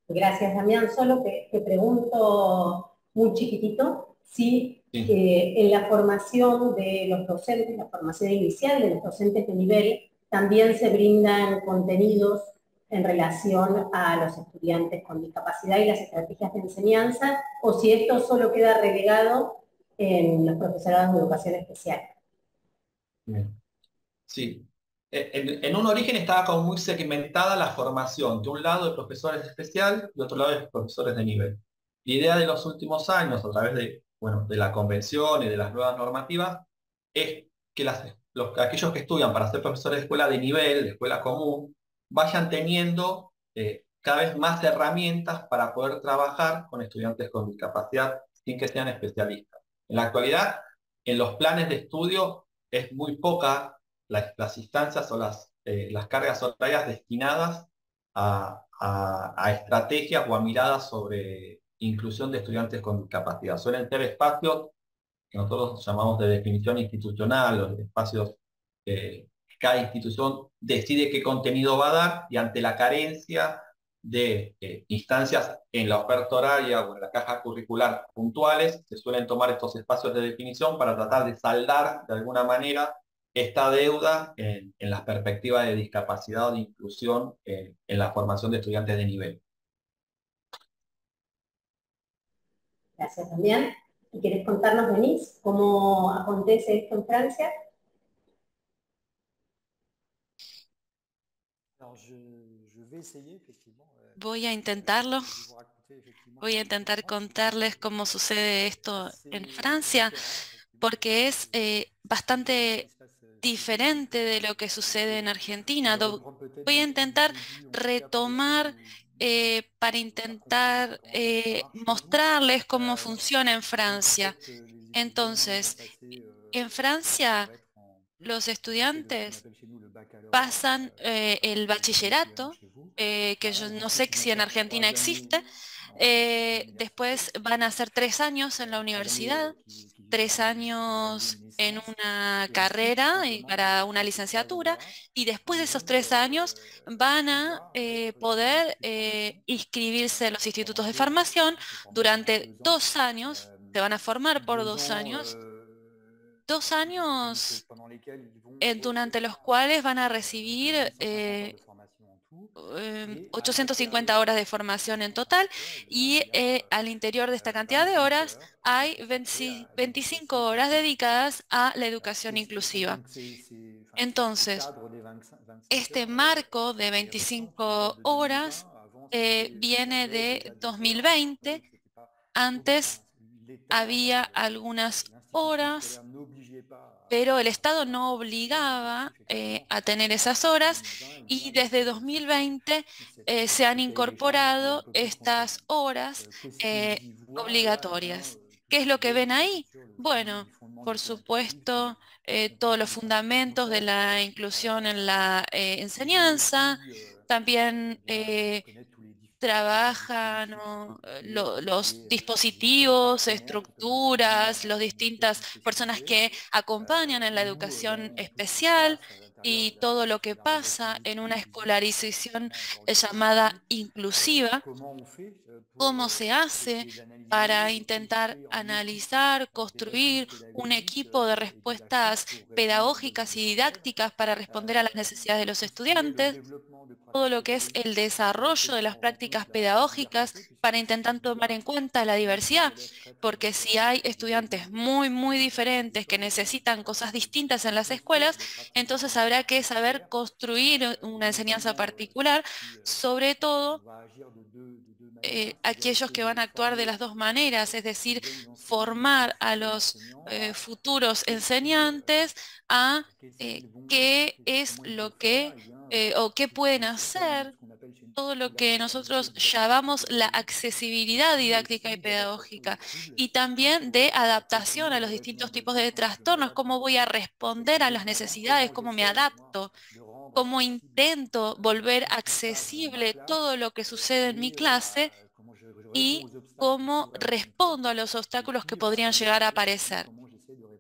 Gracias, Damián. Solo te pregunto muy chiquitito si Sí. en la formación de los docentes, la formación inicial de los docentes de nivel, también se brindan contenidos en relación a los estudiantes con discapacidad y las estrategias de enseñanza, o si esto solo queda relegado en los profesorados de educación especial. Bien. Sí. En un origen estaba como muy segmentada la formación, de un lado de profesores de especial y de otro lado de profesores de nivel. La idea de los últimos años, a través de, bueno, de la convención y de las nuevas normativas, es que aquellos que estudian para ser profesores de escuela de nivel, de escuela común, vayan teniendo cada vez más herramientas para poder trabajar con estudiantes con discapacidad sin que sean especialistas. En la actualidad, en los planes de estudio es muy poca las instancias o las cargas horarias destinadas a estrategias o a miradas sobre inclusión de estudiantes con discapacidad. Suelen ser espacios que nosotros llamamos de definición institucional, o de espacios que cada institución decide qué contenido va a dar, y ante la carencia de instancias en la oferta horaria o en la caja curricular puntuales, se suelen tomar estos espacios de definición para tratar de saldar de alguna manera esta deuda en las perspectivas de discapacidad o de inclusión en la formación de estudiantes de nivel. Gracias, Damián. ¿Y querés contarnos, Denise, cómo acontece esto en Francia? Voy a intentarlo. Voy a intentar contarles cómo sucede esto en Francia, porque es bastante diferente de lo que sucede en Argentina. Voy a intentar retomar para intentar mostrarles cómo funciona en Francia. Entonces, en Francia, los estudiantes pasan el bachillerato, que yo no sé si en Argentina existe. Después van a hacer 3 años en la universidad, 3 años en una carrera y para una licenciatura, y después de esos 3 años van a poder inscribirse en los institutos de formación durante 2 años. Se van a formar por 2 años. 2 años durante los cuales van a recibir 850 horas de formación en total, y al interior de esta cantidad de horas hay 25 horas dedicadas a la educación inclusiva. Entonces, este marco de 25 horas viene de 2020. Antes había algunas horas, pero el Estado no obligaba a tener esas horas, y desde 2020 se han incorporado estas horas obligatorias. ¿Qué es lo que ven ahí? Bueno, por supuesto, todos los fundamentos de la inclusión en la enseñanza, también trabajan los dispositivos, estructuras, las distintas personas que acompañan en la educación especial y todo lo que pasa en una escolarización llamada inclusiva. ¿Cómo se hace para intentar analizar, construir un equipo de respuestas pedagógicas y didácticas para responder a las necesidades de los estudiantes? Todo lo que es el desarrollo de las prácticas pedagógicas para intentar tomar en cuenta la diversidad, porque si hay estudiantes muy, muy diferentes que necesitan cosas distintas en las escuelas, entonces habrá que saber construir una enseñanza particular, sobre todo aquellos que van a actuar de las dos maneras, es decir, formar a los futuros enseñantes a qué es lo que o qué pueden hacer, todo lo que nosotros llamamos la accesibilidad didáctica y pedagógica, y también de adaptación a los distintos tipos de trastornos, cómo voy a responder a las necesidades, cómo me adapto, cómo intento volver accesible todo lo que sucede en mi clase y cómo respondo a los obstáculos que podrían llegar a aparecer.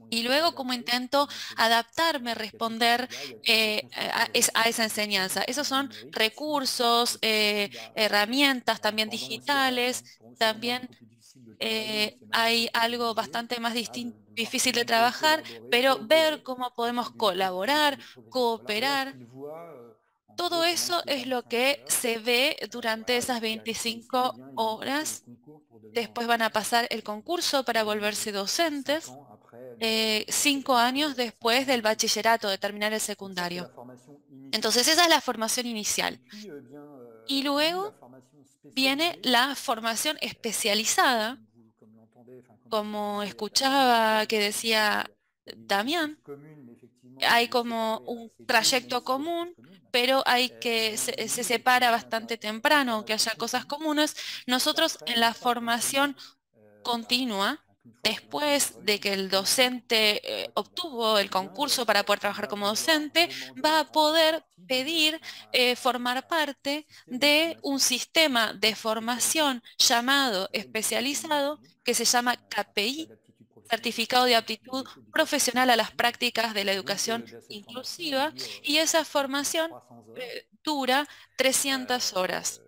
Y luego como intento adaptarme, responder a esa enseñanza. Esos son recursos, herramientas también digitales. También hay algo bastante más difícil de trabajar, pero ver cómo podemos colaborar, cooperar. Todo eso es lo que se ve durante esas 25 horas. Después van a pasar el concurso para volverse docentes, 5 años después del bachillerato, de terminar el secundario. Entonces esa es la formación inicial. Y luego viene la formación especializada, como escuchaba que decía Damián. Hay como un trayecto común, pero se separa bastante temprano, aunque haya cosas comunes. Nosotros en la formación continua, después de que el docente obtuvo el concurso para poder trabajar como docente, va a poder pedir formar parte de un sistema de formación llamado especializado que se llama KPI, Certificado de Aptitud Profesional a las Prácticas de la Educación Inclusiva, y esa formación dura 300 horas.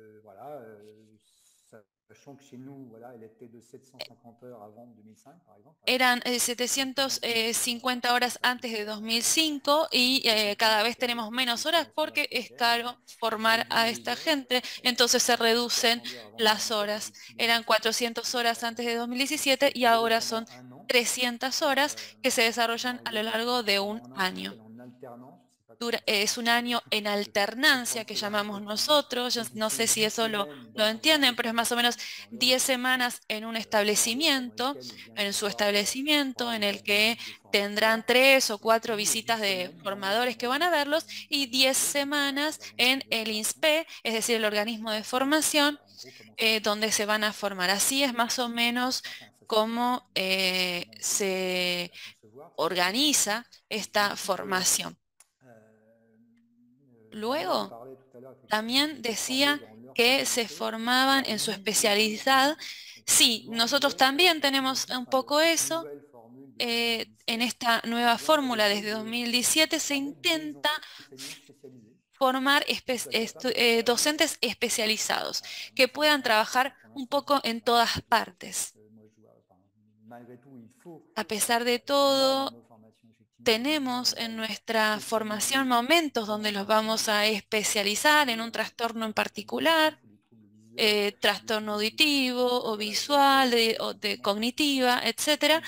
Eran 750 horas antes de 2005 y cada vez tenemos menos horas porque es caro formar a esta gente, entonces se reducen las horas. Eran 400 horas antes de 2017 y ahora son 300 horas que se desarrollan a lo largo de un año. Es un año en alternancia que llamamos nosotros. Yo no sé si eso lo entienden, pero es más o menos 10 semanas en un establecimiento, en su establecimiento, en el que tendrán 3 o 4 visitas de formadores que van a verlos, y 10 semanas en el INSPE, es decir, el organismo de formación, donde se van a formar. Así es más o menos cómo se organiza esta formación. Luego, también decía que se formaban en su especialidad. Sí, nosotros también tenemos un poco eso. En esta nueva fórmula desde 2017 se intenta formar docentes especializados que puedan trabajar un poco en todas partes. A pesar de todo, tenemos en nuestra formación momentos donde los vamos a especializar en un trastorno en particular, trastorno auditivo o visual o de cognitiva, etc.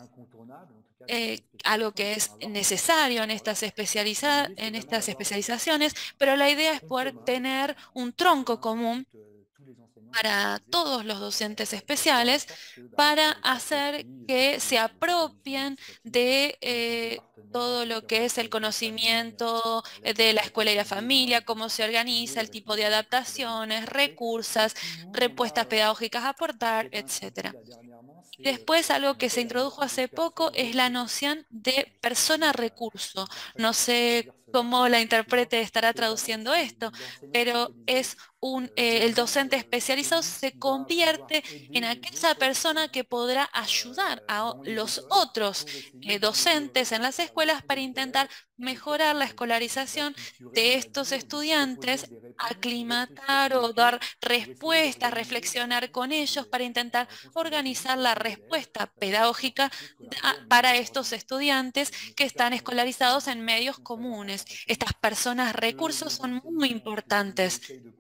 Algo que es necesario en estas especializaciones, pero la idea es poder tener un tronco común para todos los docentes especiales para hacer que se apropien de todo lo que es el conocimiento de la escuela y la familia, cómo se organiza, el tipo de adaptaciones, recursos, respuestas pedagógicas a aportar, etc. Después, algo que se introdujo hace poco es la noción de persona recurso. No sé cómo la intérprete estará traduciendo esto, pero es el docente especializado se convierte en aquella persona que podrá ayudar a los otros docentes en las escuelas para intentar mejorar la escolarización de estos estudiantes, aclimatar o dar respuestas, reflexionar con ellos para intentar organizar la respuesta pedagógica para estos estudiantes que están escolarizados en medios comunes. Estas personas recursos son muy importantes.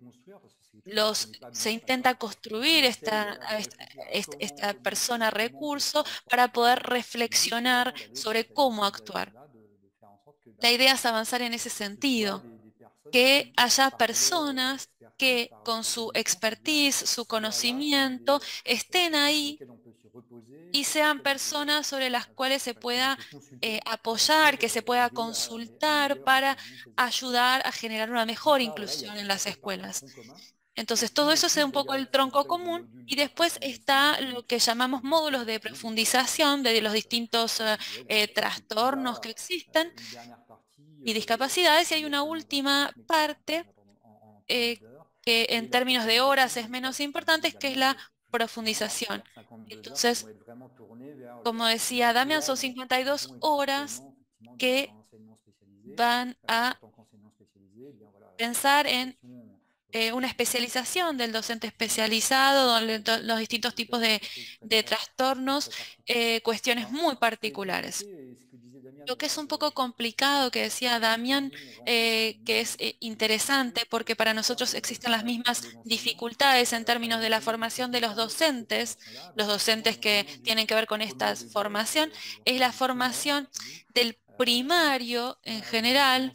Se intenta construir esta persona recurso para poder reflexionar sobre cómo actuar. La idea es avanzar en ese sentido, que haya personas que con su expertise, su conocimiento, estén ahí y sean personas sobre las cuales se pueda apoyar, que se pueda consultar para ayudar a generar una mejor inclusión en las escuelas. Entonces, todo eso es un poco el tronco común, y después está lo que llamamos módulos de profundización de los distintos trastornos que existen y discapacidades, y hay una última parte que en términos de horas es menos importante, que es la profundización. Entonces, como decía Damián, son 52 horas que van a pensar en una especialización del docente especializado, donde los distintos tipos de trastornos, cuestiones muy particulares. Lo que es un poco complicado, que decía Damián, que es interesante porque para nosotros existen las mismas dificultades en términos de la formación de los docentes que tienen que ver con esta formación, es la formación del primario en general,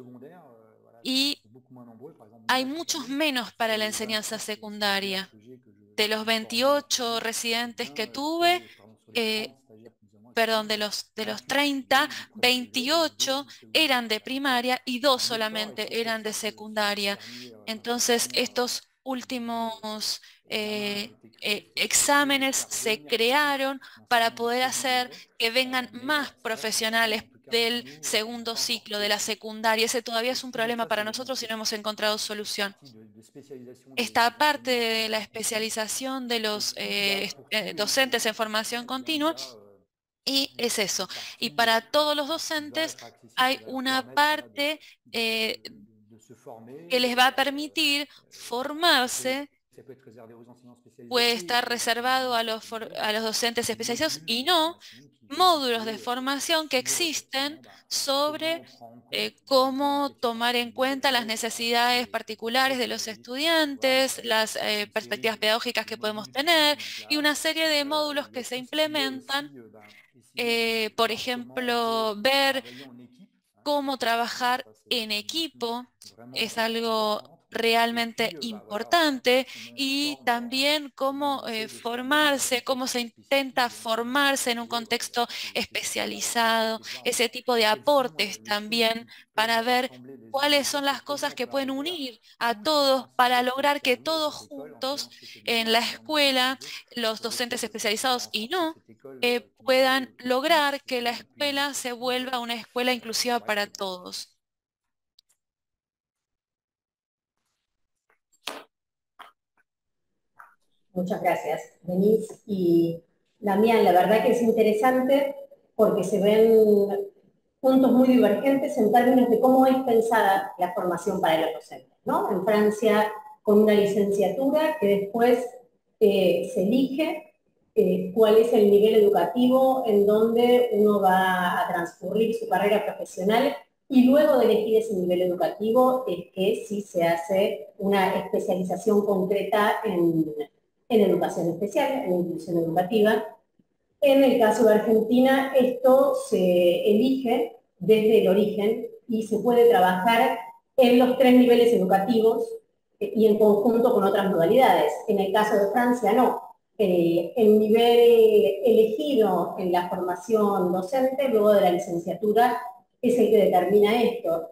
y hay muchos menos para la enseñanza secundaria. De los 28 residentes que tuve, perdón, de los 30, 28 eran de primaria y 2 solamente eran de secundaria. Entonces, estos últimos exámenes se crearon para poder hacer que vengan más profesionales del segundo ciclo, de la secundaria. Ese todavía es un problema para nosotros y no hemos encontrado solución. Esta parte de la especialización de los docentes en formación continua, y es eso. Y para todos los docentes hay una parte que les va a permitir formarse. Puede estar reservado a los docentes especializados y no módulos de formación que existen sobre cómo tomar en cuenta las necesidades particulares de los estudiantes, las perspectivas pedagógicas que podemos tener y una serie de módulos que se implementan. Por ejemplo, ver cómo trabajar en equipo es algo realmente importante, y también cómo formarse, cómo se intenta formarse en un contexto especializado, ese tipo de aportes también para ver cuáles son las cosas que pueden unir a todos para lograr que todos juntos en la escuela, los docentes especializados y no, puedan lograr que la escuela se vuelva una escuela inclusiva para todos. Muchas gracias, Denise. Y Damián, la verdad que es interesante porque se ven puntos muy divergentes en términos de cómo es pensada la formación para los docentes, ¿no? En Francia, con una licenciatura que después se elige cuál es el nivel educativo en donde uno va a transcurrir su carrera profesional, y luego de elegir ese nivel educativo es que sí se hace una especialización concreta en educación especial, en inclusión educativa. En el caso de Argentina, esto se elige desde el origen y se puede trabajar en los 3 niveles educativos y en conjunto con otras modalidades. En el caso de Francia, no. El nivel elegido en la formación docente, luego de la licenciatura, es el que determina esto.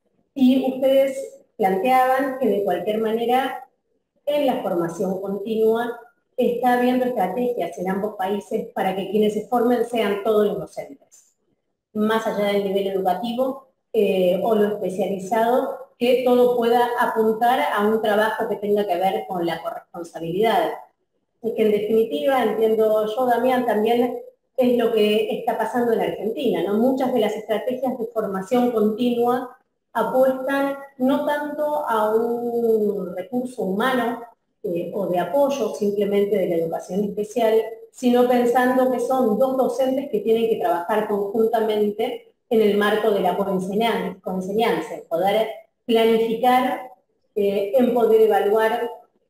Y ustedes planteaban que de cualquier manera en la formación continua está habiendo estrategias en ambos países para que quienes se formen sean todos los docentes, más allá del nivel educativo o lo especializado, que todo pueda apuntar a un trabajo que tenga que ver con la corresponsabilidad. Y que en definitiva, entiendo yo, Damián, también es lo que está pasando en Argentina, ¿no? Muchas de las estrategias de formación continua apuestan no tanto a un recurso humano o de apoyo simplemente de la educación especial, sino pensando que son 2 docentes que tienen que trabajar conjuntamente en el marco de la coenseñanza, en poder planificar, en poder evaluar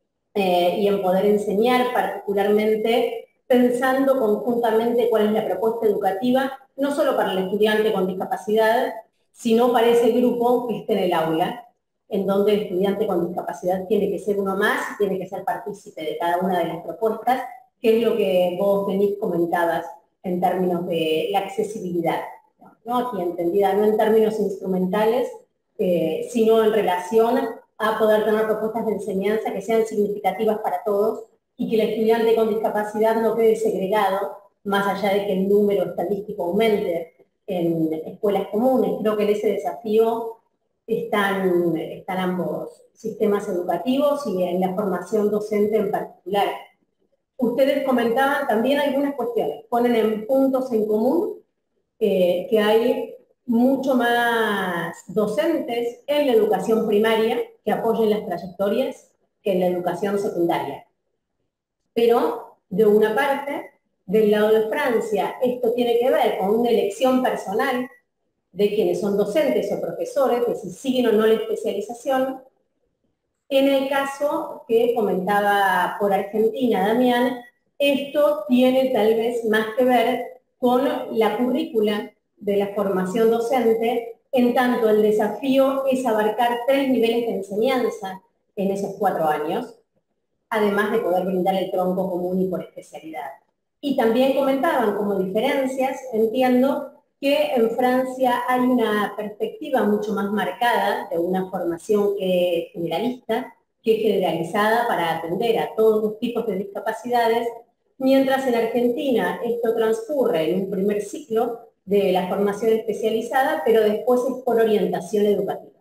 y en poder enseñar, particularmente pensando conjuntamente cuál es la propuesta educativa, no solo para el estudiante con discapacidad, sino para ese grupo que esté en el aula, en donde el estudiante con discapacidad tiene que ser uno más, tiene que ser partícipe de cada una de las propuestas, que es lo que vos, Denise, comentabas en términos de la accesibilidad, ¿no? Aquí entendida no en términos instrumentales, sino en relación a poder tener propuestas de enseñanza que sean significativas para todos y que el estudiante con discapacidad no quede segregado, más allá de que el número estadístico aumente en escuelas comunes. Creo que en ese desafío están ambos sistemas educativos y en la formación docente en particular. ustedes comentaban también algunas cuestiones, ponen en puntos en común que hay mucho más docentes en la educación primaria que apoyen las trayectorias que en la educación secundaria. Pero, de una parte, del lado de Francia, esto tiene que ver con una elección personal de quienes son docentes o profesores, de si siguen o no la especialización. En el caso que comentaba por Argentina, Damián, esto tiene tal vez más que ver con la currícula de la formación docente, en tanto el desafío es abarcar 3 niveles de enseñanza en esos 4 años, además de poder brindar el tronco común y por especialidad. Y también comentaban como diferencias, entiendo, que en Francia hay una perspectiva mucho más marcada de una formación que es generalista, que es generalizada para atender a todos los tipos de discapacidades, mientras en Argentina esto transcurre en un primer ciclo de la formación especializada, pero después es por orientación educativa.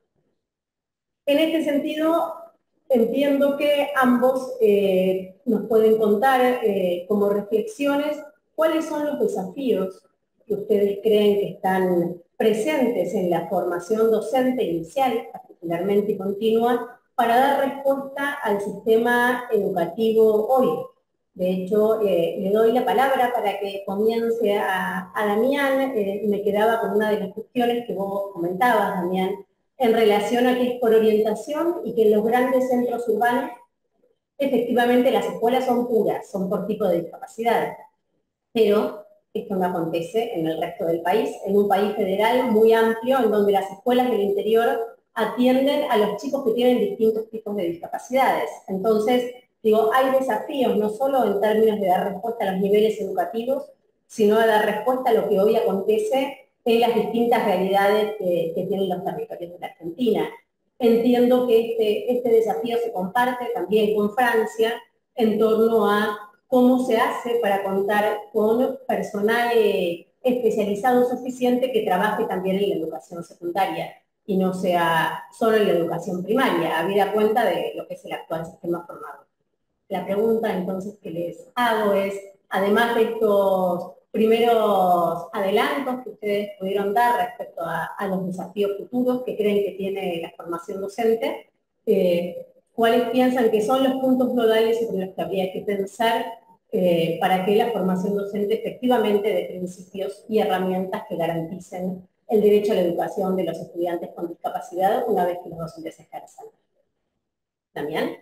En este sentido, entiendo que ambos nos pueden contar como reflexiones cuáles son los desafíos que ustedes creen que están presentes en la formación docente inicial, particularmente continua, para dar respuesta al sistema educativo hoy. De hecho, le doy la palabra para que comience a Damián. Me quedaba con una de las cuestiones que vos comentabas, Damián, en relación a que es por orientación y que en los grandes centros urbanos efectivamente las escuelas son puras, son por tipo de discapacidad, pero esto no acontece en el resto del país, en un país federal muy amplio en donde las escuelas del interior atienden a los chicos que tienen distintos tipos de discapacidades. Entonces, digo, hay desafíos no solo en términos de dar respuesta a los niveles educativos, sino de dar respuesta a lo que hoy acontece en las distintas realidades que tienen los territorios de la Argentina. Entiendo que este desafío se comparte también con Francia en torno a cómo se hace para contar con personal especializado suficiente que trabaje también en la educación secundaria y no sea solo en la educación primaria, habida cuenta de lo que es el actual sistema formador. La pregunta entonces que les hago es, además de estos primeros adelantos que ustedes pudieron dar respecto a los desafíos futuros que creen que tiene la formación docente, ¿cuáles piensan que son los puntos nodales sobre los que habría que pensar para que la formación docente efectivamente dé principios y herramientas que garanticen el derecho a la educación de los estudiantes con discapacidad una vez que los docentes ejerzan? ¿Damián?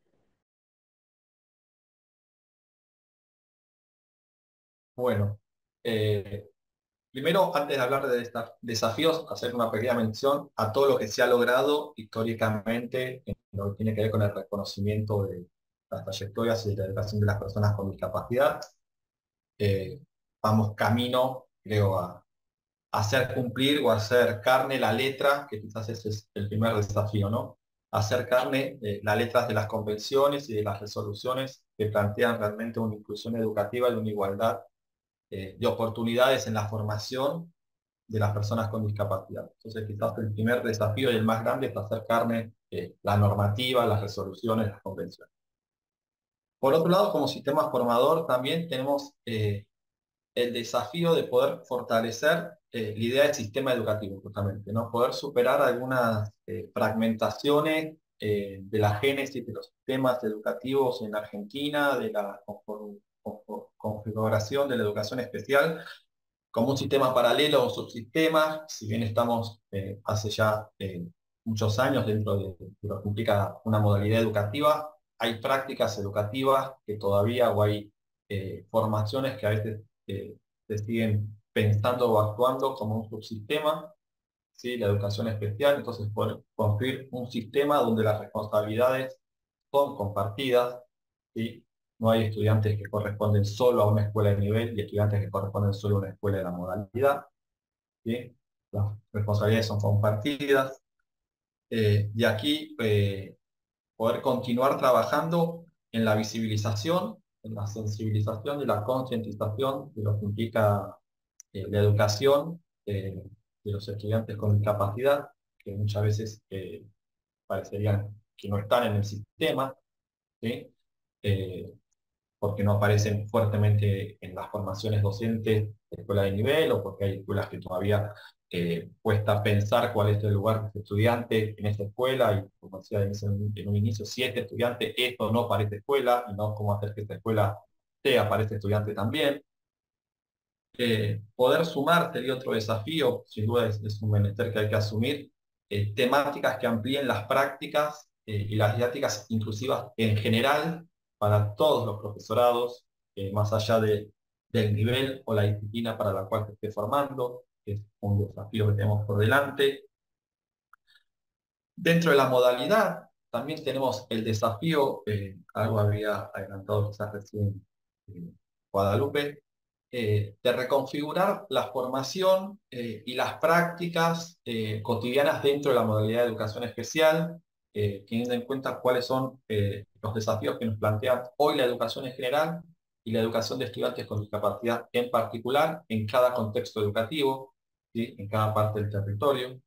Bueno, primero, antes de hablar de estos desafíos, hacer una pequeña mención a todo lo que se ha logrado históricamente en lo que tiene que ver con el reconocimiento de las trayectorias y de la educación de las personas con discapacidad. Vamos camino, creo, a hacer cumplir o hacer carne la letra, que quizás ese es el primer desafío, ¿no? Hacer carne las letras de las convenciones y de las resoluciones que plantean realmente una inclusión educativa y una igualdad de oportunidades en la formación de las personas con discapacidad. Entonces, quizás el primer desafío y el más grande es hacer carne la normativa, las resoluciones, las convenciones. Por otro lado, como sistema formador, también tenemos el desafío de poder fortalecer la idea del sistema educativo, justamente, ¿no? Poder superar algunas fragmentaciones de la génesis de los sistemas educativos en Argentina, de la configuración de la educación especial, como un sistema paralelo o subsistema, si bien estamos hace ya muchos años dentro de lo que implica una modalidad educativa, hay prácticas educativas que todavía, o hay formaciones que a veces se siguen pensando o actuando como un subsistema, ¿sí? La educación especial, entonces poder construir un sistema donde las responsabilidades son compartidas, ¿sí? No hay estudiantes que corresponden solo a una escuela de nivel y estudiantes que corresponden solo a una escuela de la modalidad, ¿sí? Las responsabilidades son compartidas. Y aquí poder continuar trabajando en la visibilización, en la sensibilización y la concientización de lo que implica la educación de los estudiantes con discapacidad, que muchas veces parecerían que no están en el sistema, ¿sí? porque no aparecen fuertemente en las formaciones docentes de escuela de nivel, o porque hay escuelas que todavía cuesta pensar cuál es el lugar de este estudiante en esta escuela, y como decía en un inicio, si este estudiante, esto no para esta escuela, y no cómo hacer que esta escuela sea para este estudiante también. Poder sumar sería otro desafío, sin duda es un menester que hay que asumir, temáticas que amplíen las prácticas y las didácticas inclusivas en general para todos los profesorados, más allá del nivel o la disciplina para la cual se esté formando, que es un desafío que tenemos por delante. Dentro de la modalidad, también tenemos el desafío, algo había adelantado quizás recién Guadalupe, de reconfigurar la formación y las prácticas cotidianas dentro de la modalidad de educación especial, teniendo en cuenta cuáles son los desafíos que nos plantea hoy la educación en general y la educación de estudiantes con discapacidad en particular en cada contexto educativo, ¿sí? En cada parte del territorio.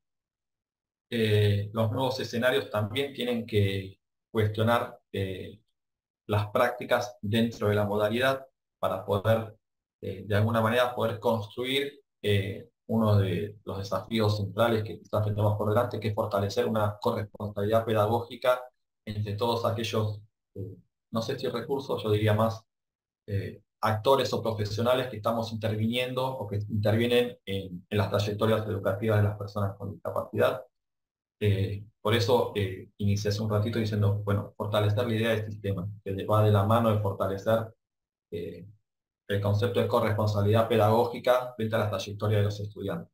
Los nuevos escenarios también tienen que cuestionar las prácticas dentro de la modalidad para poder, de alguna manera, poder construir uno de los desafíos centrales que quizás tenemos por delante, que es fortalecer una corresponsabilidad pedagógica entre todos aquellos, no sé si recursos, yo diría más, actores o profesionales que estamos interviniendo o que intervienen en las trayectorias educativas de las personas con discapacidad. Por eso inicié hace un ratito diciendo, bueno, fortalecer la idea del sistema, que va de la mano de fortalecer eh, el concepto de corresponsabilidad pedagógica frente a la trayectoria de los estudiantes.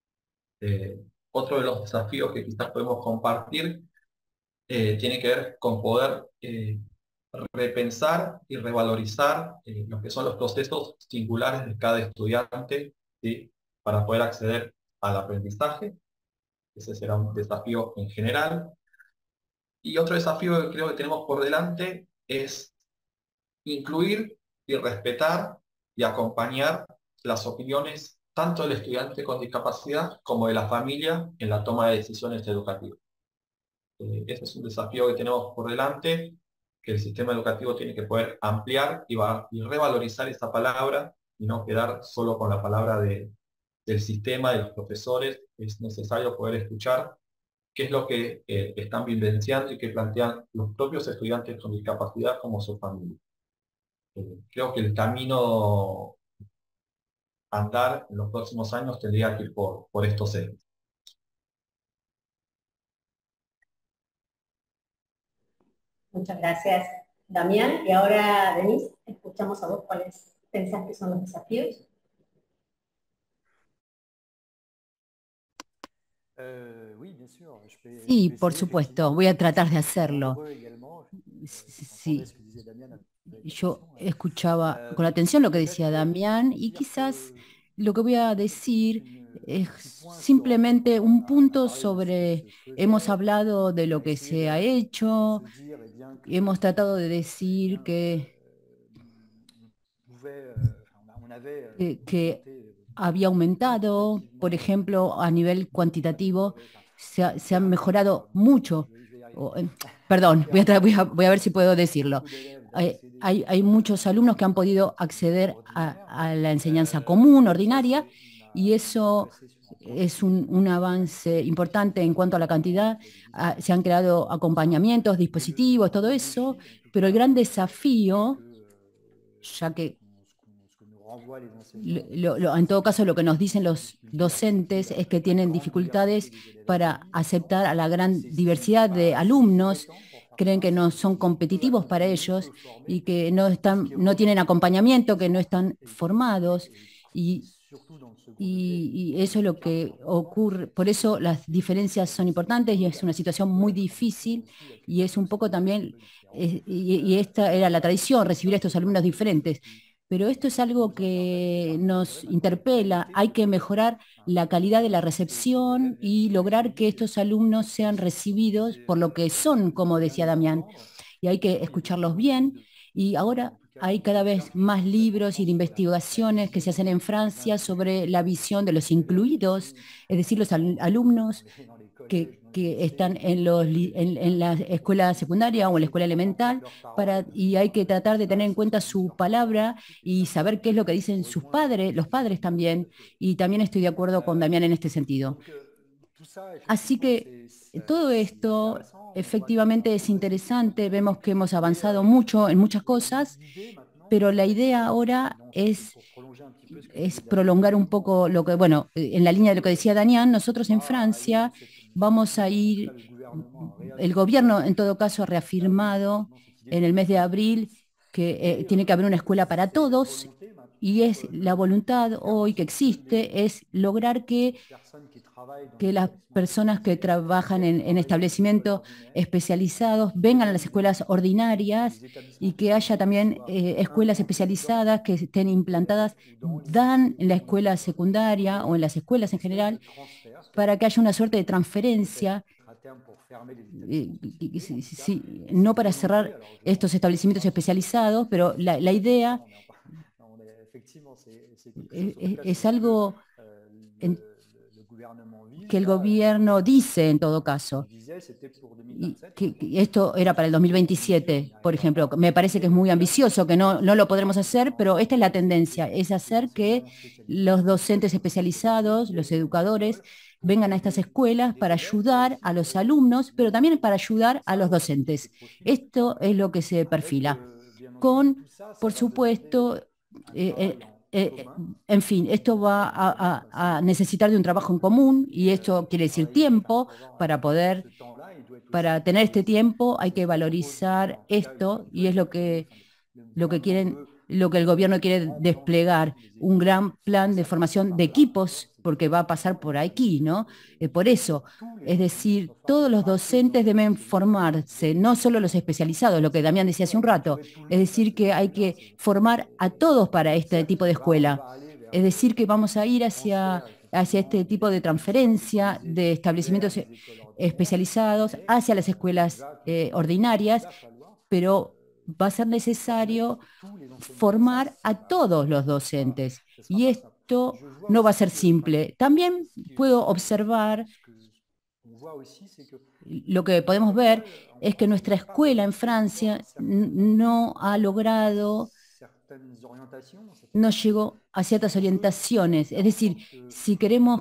Otro de los desafíos que quizás podemos compartir tiene que ver con poder repensar y revalorizar lo que son los procesos singulares de cada estudiante, ¿sí? Para poder acceder al aprendizaje. Ese será un desafío en general. Y otro desafío que creo que tenemos por delante es incluir y respetar y acompañar las opiniones tanto del estudiante con discapacidad como de la familia en la toma de decisiones educativas. Ese es un desafío que tenemos por delante, que el sistema educativo tiene que poder ampliar y revalorizar esa palabra y no quedar solo con la palabra del sistema, de los profesores. Es necesario poder escuchar qué es lo que están vivenciando y que plantean los propios estudiantes con discapacidad como su familia. Creo que el camino a andar en los próximos años tendría que ir por estos ejes. Muchas gracias, Damián. Y ahora, Denise, escuchamos a vos cuáles pensás que son los desafíos. Sí, por supuesto, voy a tratar de hacerlo. Sí, yo escuchaba con atención lo que decía Damián y quizás lo que voy a decir es simplemente un punto sobre, hemos hablado de lo que se ha hecho, hemos tratado de decir que había aumentado, por ejemplo, a nivel cuantitativo, se ha mejorado mucho. Perdón, voy a ver si puedo decirlo. Hay muchos alumnos que han podido acceder a la enseñanza común, ordinaria, y eso es un avance importante en cuanto a la cantidad. Se han creado acompañamientos, dispositivos, todo eso, pero el gran desafío, ya que en todo caso, lo que nos dicen los docentes es que tienen dificultades para aceptar a la gran diversidad de alumnos, creen que no son competitivos para ellos y que no tienen acompañamiento, que no están formados. Y eso es lo que ocurre, por eso las diferencias son importantes y es una situación muy difícil y es un poco también, y esta era la tradición, recibir a estos alumnos diferentes. Pero esto es algo que nos interpela, hay que mejorar la calidad de la recepción y lograr que estos alumnos sean recibidos por lo que son, como decía Damián, y hay que escucharlos bien. Y ahora hay cada vez más libros y de investigaciones que se hacen en Francia sobre la visión de los incluidos, es decir, los alumnos que están en la escuela secundaria o en la escuela elemental, y hay que tratar de tener en cuenta su palabra y saber qué es lo que dicen sus padres, los padres también, y también estoy de acuerdo con Damián en este sentido. Así que todo esto efectivamente es interesante, vemos que hemos avanzado mucho en muchas cosas, pero la idea ahora es prolongar un poco lo que, bueno, en la línea de lo que decía Daniel, nosotros en Francia vamos a ir, el gobierno en todo caso ha reafirmado en el mes de abril que tiene que haber una escuela para todos y es la voluntad hoy que existe, es lograr que las personas que trabajan en establecimientos especializados vengan a las escuelas ordinarias y que haya también escuelas especializadas que estén implantadas, dan en la escuela secundaria o en las escuelas en general, para que haya una suerte de transferencia, no para cerrar estos establecimientos especializados, pero la idea es algo que el gobierno dice en todo caso. Y que esto era para el 2027, por ejemplo. Me parece que es muy ambicioso, que no lo podremos hacer, pero esta es la tendencia, es hacer que los docentes especializados, los educadores, vengan a estas escuelas para ayudar a los alumnos, pero también para ayudar a los docentes. Esto es lo que se perfila. Con, por supuesto, en fin, esto va a necesitar de un trabajo en común y esto quiere decir tiempo para tener este tiempo hay que valorizar esto y es lo que quieren, lo que el gobierno quiere desplegar, un gran plan de formación de equipos, porque va a pasar por aquí, ¿no? Por eso, es decir, todos los docentes deben formarse, no solo los especializados, lo que Damián decía hace un rato, es decir, que hay que formar a todos para este tipo de escuela. Es decir, que vamos a ir hacia este tipo de transferencia de establecimientos especializados hacia las escuelas ordinarias, pero va a ser necesario formar a todos los docentes. Y esto no va a ser simple. También puedo observar, lo que podemos ver es que nuestra escuela en Francia no ha logrado, no llegó a ciertas orientaciones. Es decir, si queremos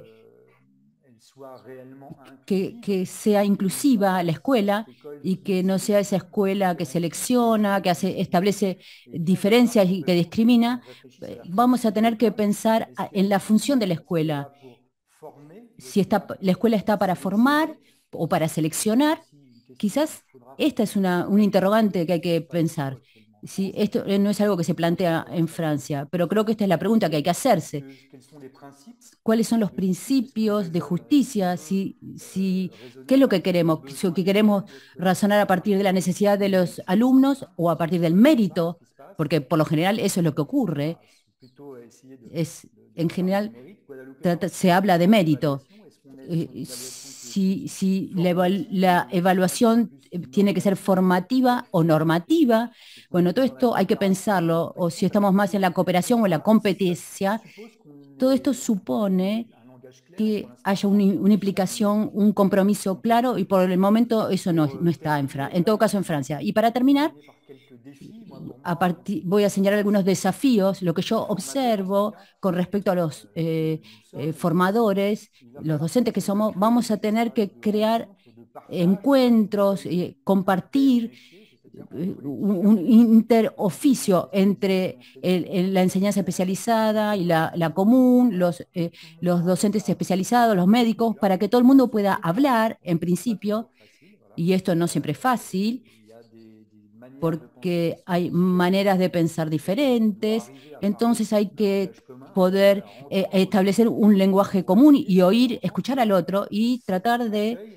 que sea inclusiva la escuela y que no sea esa escuela que selecciona, que establece diferencias y que discrimina, vamos a tener que pensar en la función de la escuela. Si la escuela está para formar o para seleccionar, quizás esta es un interrogante que hay que pensar. Sí, esto no es algo que se plantea en Francia, pero creo que esta es la pregunta que hay que hacerse. ¿Cuáles son los principios de justicia? ¿Qué es lo que queremos? Si que queremos razonar a partir de la necesidad de los alumnos o a partir del mérito, porque por lo general eso es lo que ocurre. En general se habla de mérito. Si la evaluación tiene que ser formativa o normativa, bueno, todo esto hay que pensarlo, o si estamos más en la cooperación o en la competencia, todo esto supone que haya una implicación, un compromiso claro, y por el momento eso no está en todo caso en Francia. Y para terminar, voy a señalar algunos desafíos, lo que yo observo con respecto a los formadores, los docentes que somos, vamos a tener que crear encuentros, compartir un interoficio entre la enseñanza especializada y la común, los docentes especializados, los médicos, para que todo el mundo pueda hablar en principio, y esto no siempre es fácil, porque hay maneras de pensar diferentes, entonces hay que poder establecer un lenguaje común y oír, escuchar al otro y tratar de...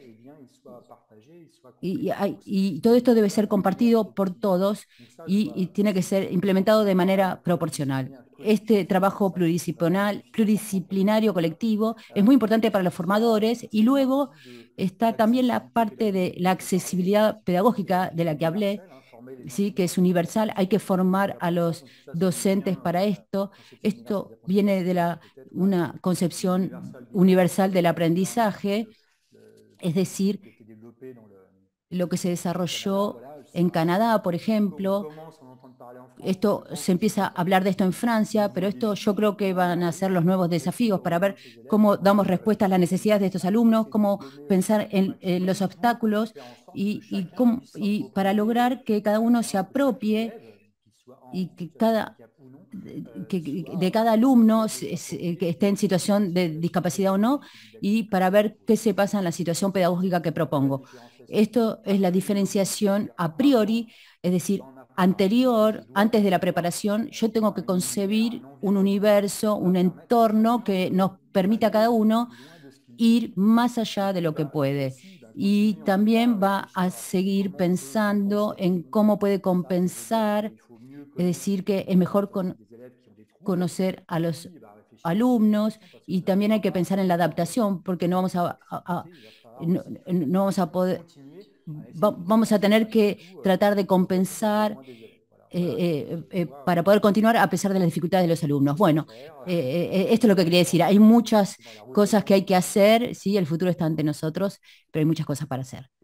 Y todo esto debe ser compartido por todos y tiene que ser implementado de manera proporcional. Este trabajo pluridisciplinario colectivo es muy importante para los formadores y luego está también la parte de la accesibilidad pedagógica de la que hablé, ¿sí? Que es universal, hay que formar a los docentes para esto. Esto viene de una concepción universal del aprendizaje Es decir, lo que se desarrolló en Canadá, por ejemplo. Esto se empieza a hablar de esto en Francia, pero esto yo creo que van a ser los nuevos desafíos para ver cómo damos respuesta a las necesidades de estos alumnos, cómo pensar en los obstáculos y para lograr que cada uno se apropie y que de cada alumno que esté en situación de discapacidad o no, y para ver qué se pasa en la situación pedagógica que propongo. Esto es la diferenciación a priori, es decir, anterior, antes de la preparación, yo tengo que concebir un universo, un entorno que nos permita a cada uno ir más allá de lo que puede. Y también va a seguir pensando en cómo puede compensar, es decir, que es mejor conocer a los alumnos, y también hay que pensar en la adaptación, porque no vamos a poder, vamos a tener que tratar de compensar para poder continuar a pesar de las dificultades de los alumnos. Bueno, esto es lo que quería decir. Hay muchas cosas que hay que hacer, sí, el futuro está ante nosotros, pero hay muchas cosas para hacer.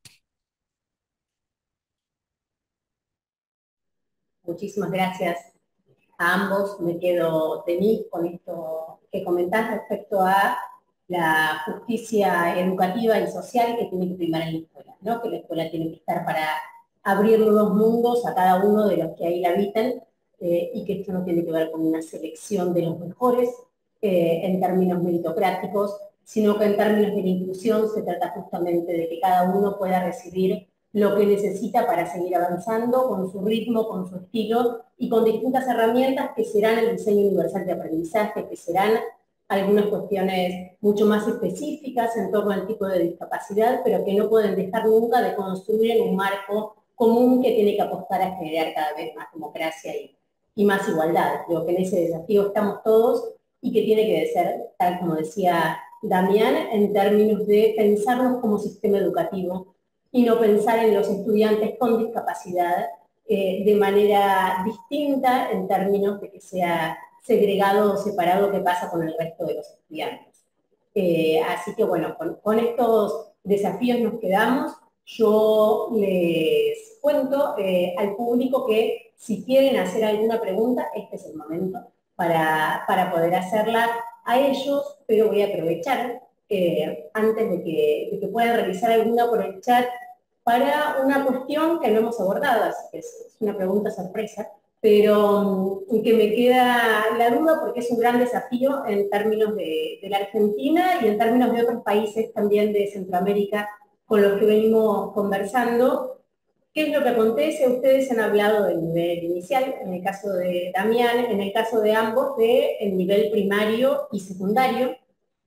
Muchísimas gracias a ambos. Me quedo de mí con esto que comentás respecto a la justicia educativa y social que tiene que primar en la escuela, ¿no? Que la escuela tiene que estar para abrir nuevos mundos a cada uno de los que ahí la habitan, y que esto no tiene que ver con una selección de los mejores en términos meritocráticos, sino que en términos de la inclusión se trata justamente de que cada uno pueda recibir lo que necesita para seguir avanzando con su ritmo, con su estilo y con distintas herramientas que serán el diseño universal de aprendizaje, que serán algunas cuestiones mucho más específicas en torno al tipo de discapacidad, pero que no pueden dejar nunca de construir en un marco común que tiene que apostar a generar cada vez más democracia y más igualdad. Creo que en ese desafío estamos todos y que tiene que ser, tal como decía Damián, en términos de pensarnos como sistema educativo y no pensar en los estudiantes con discapacidad de manera distinta en términos de que sea segregado o separado que pasa con el resto de los estudiantes. Así que bueno, con estos desafíos nos quedamos. Yo les cuento al público que si quieren hacer alguna pregunta, este es el momento para poder hacerla a ellos, pero voy a aprovechar antes de que puedan realizar alguna por el chat para una cuestión que no hemos abordado, así que es una pregunta sorpresa, pero que me queda la duda porque es un gran desafío en términos de la Argentina y en términos de otros países también de Centroamérica con los que venimos conversando. ¿Qué es lo que acontece? Ustedes han hablado del nivel inicial, en el caso de Damián, en el caso de ambos, del nivel primario y secundario.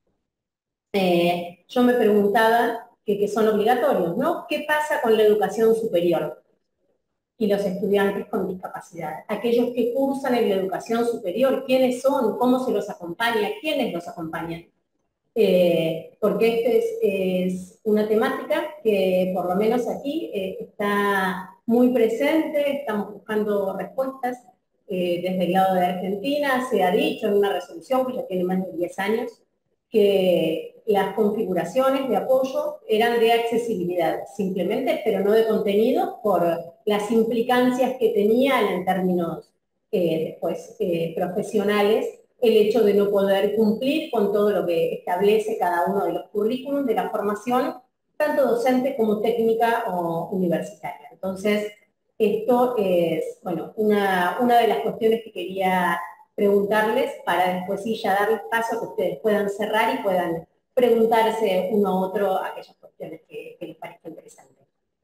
Yo me preguntaba que son obligatorios, ¿no? ¿Qué pasa con la educación superior y los estudiantes con discapacidad? Aquellos que cursan en la educación superior, ¿quiénes son? ¿Cómo se los acompaña? ¿Quiénes los acompañan? Porque esta es una temática que por lo menos aquí está muy presente, estamos buscando respuestas desde el lado de Argentina. Se ha dicho en una resolución que ya tiene más de 10 años que las configuraciones de apoyo eran de accesibilidad, simplemente, pero no de contenido, por las implicancias que tenían en términos profesionales, el hecho de no poder cumplir con todo lo que establece cada uno de los currículums de la formación, tanto docente como técnica o universitaria. Entonces, esto es, bueno, una de las cuestiones que quería preguntarles para después sí ya darles paso a que ustedes puedan cerrar y puedan preguntarse uno a otro aquellas cuestiones que les parezcan interesantes.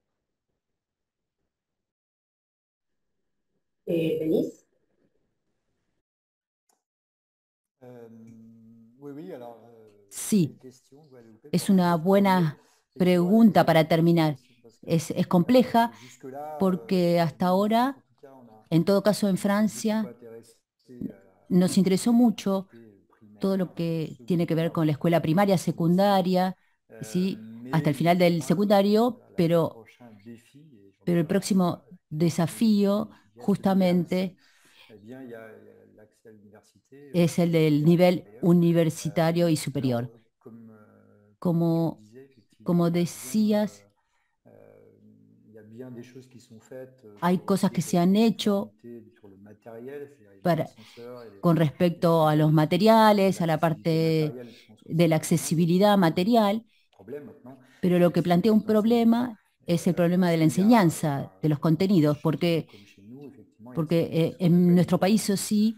¿Denise? Sí, es una buena pregunta para terminar. Es compleja porque hasta ahora, en todo caso en Francia, nos interesó mucho todo lo que tiene que ver con la escuela primaria, secundaria, ¿sí? Hasta el final del secundario, pero el próximo desafío justamente es el del nivel universitario y superior. Como Como decías, hay cosas que se han hecho con respecto a los materiales, a la parte de la accesibilidad material, pero lo que plantea un problema es el problema de la enseñanza, de los contenidos, porque en nuestro país sí,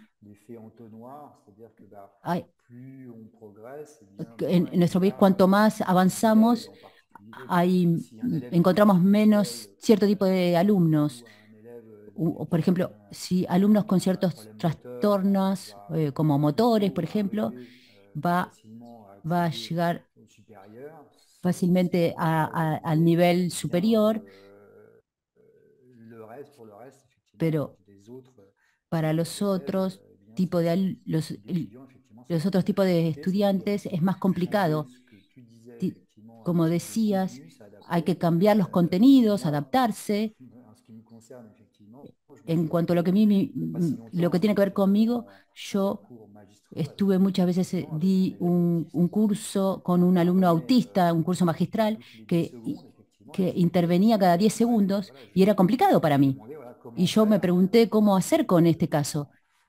en nuestro país cuanto más avanzamos, encontramos menos cierto tipo de alumnos. Por ejemplo, si alumnos con ciertos trastornos, como motores, por ejemplo, va a llegar fácilmente al nivel superior, pero para los otros tipos de los otros tipos de estudiantes es más complicado. Como decías, hay que cambiar los contenidos, adaptarse. En cuanto a lo que tiene que ver conmigo, yo estuve muchas veces, di un curso con un alumno autista, un curso magistral, que intervenía cada 10 segundos y era complicado para mí. Y yo me pregunté cómo hacer con este caso,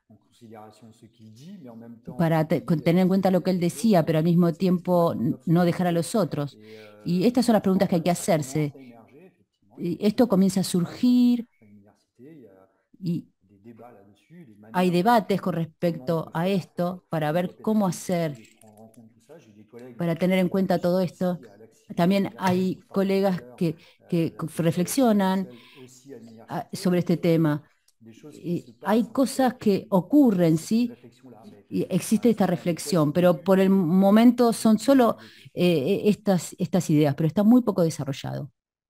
para tener en cuenta lo que él decía, pero al mismo tiempo no dejar a los otros. Y estas son las preguntas que hay que hacerse. Y esto comienza a surgir y hay debates con respecto a esto para ver cómo hacer para tener en cuenta todo esto. También hay colegas que reflexionan sobre este tema. Hay cosas que ocurren, ¿sí? Y existe esta reflexión, pero por el momento son solo estas ideas, pero está muy poco desarrollado.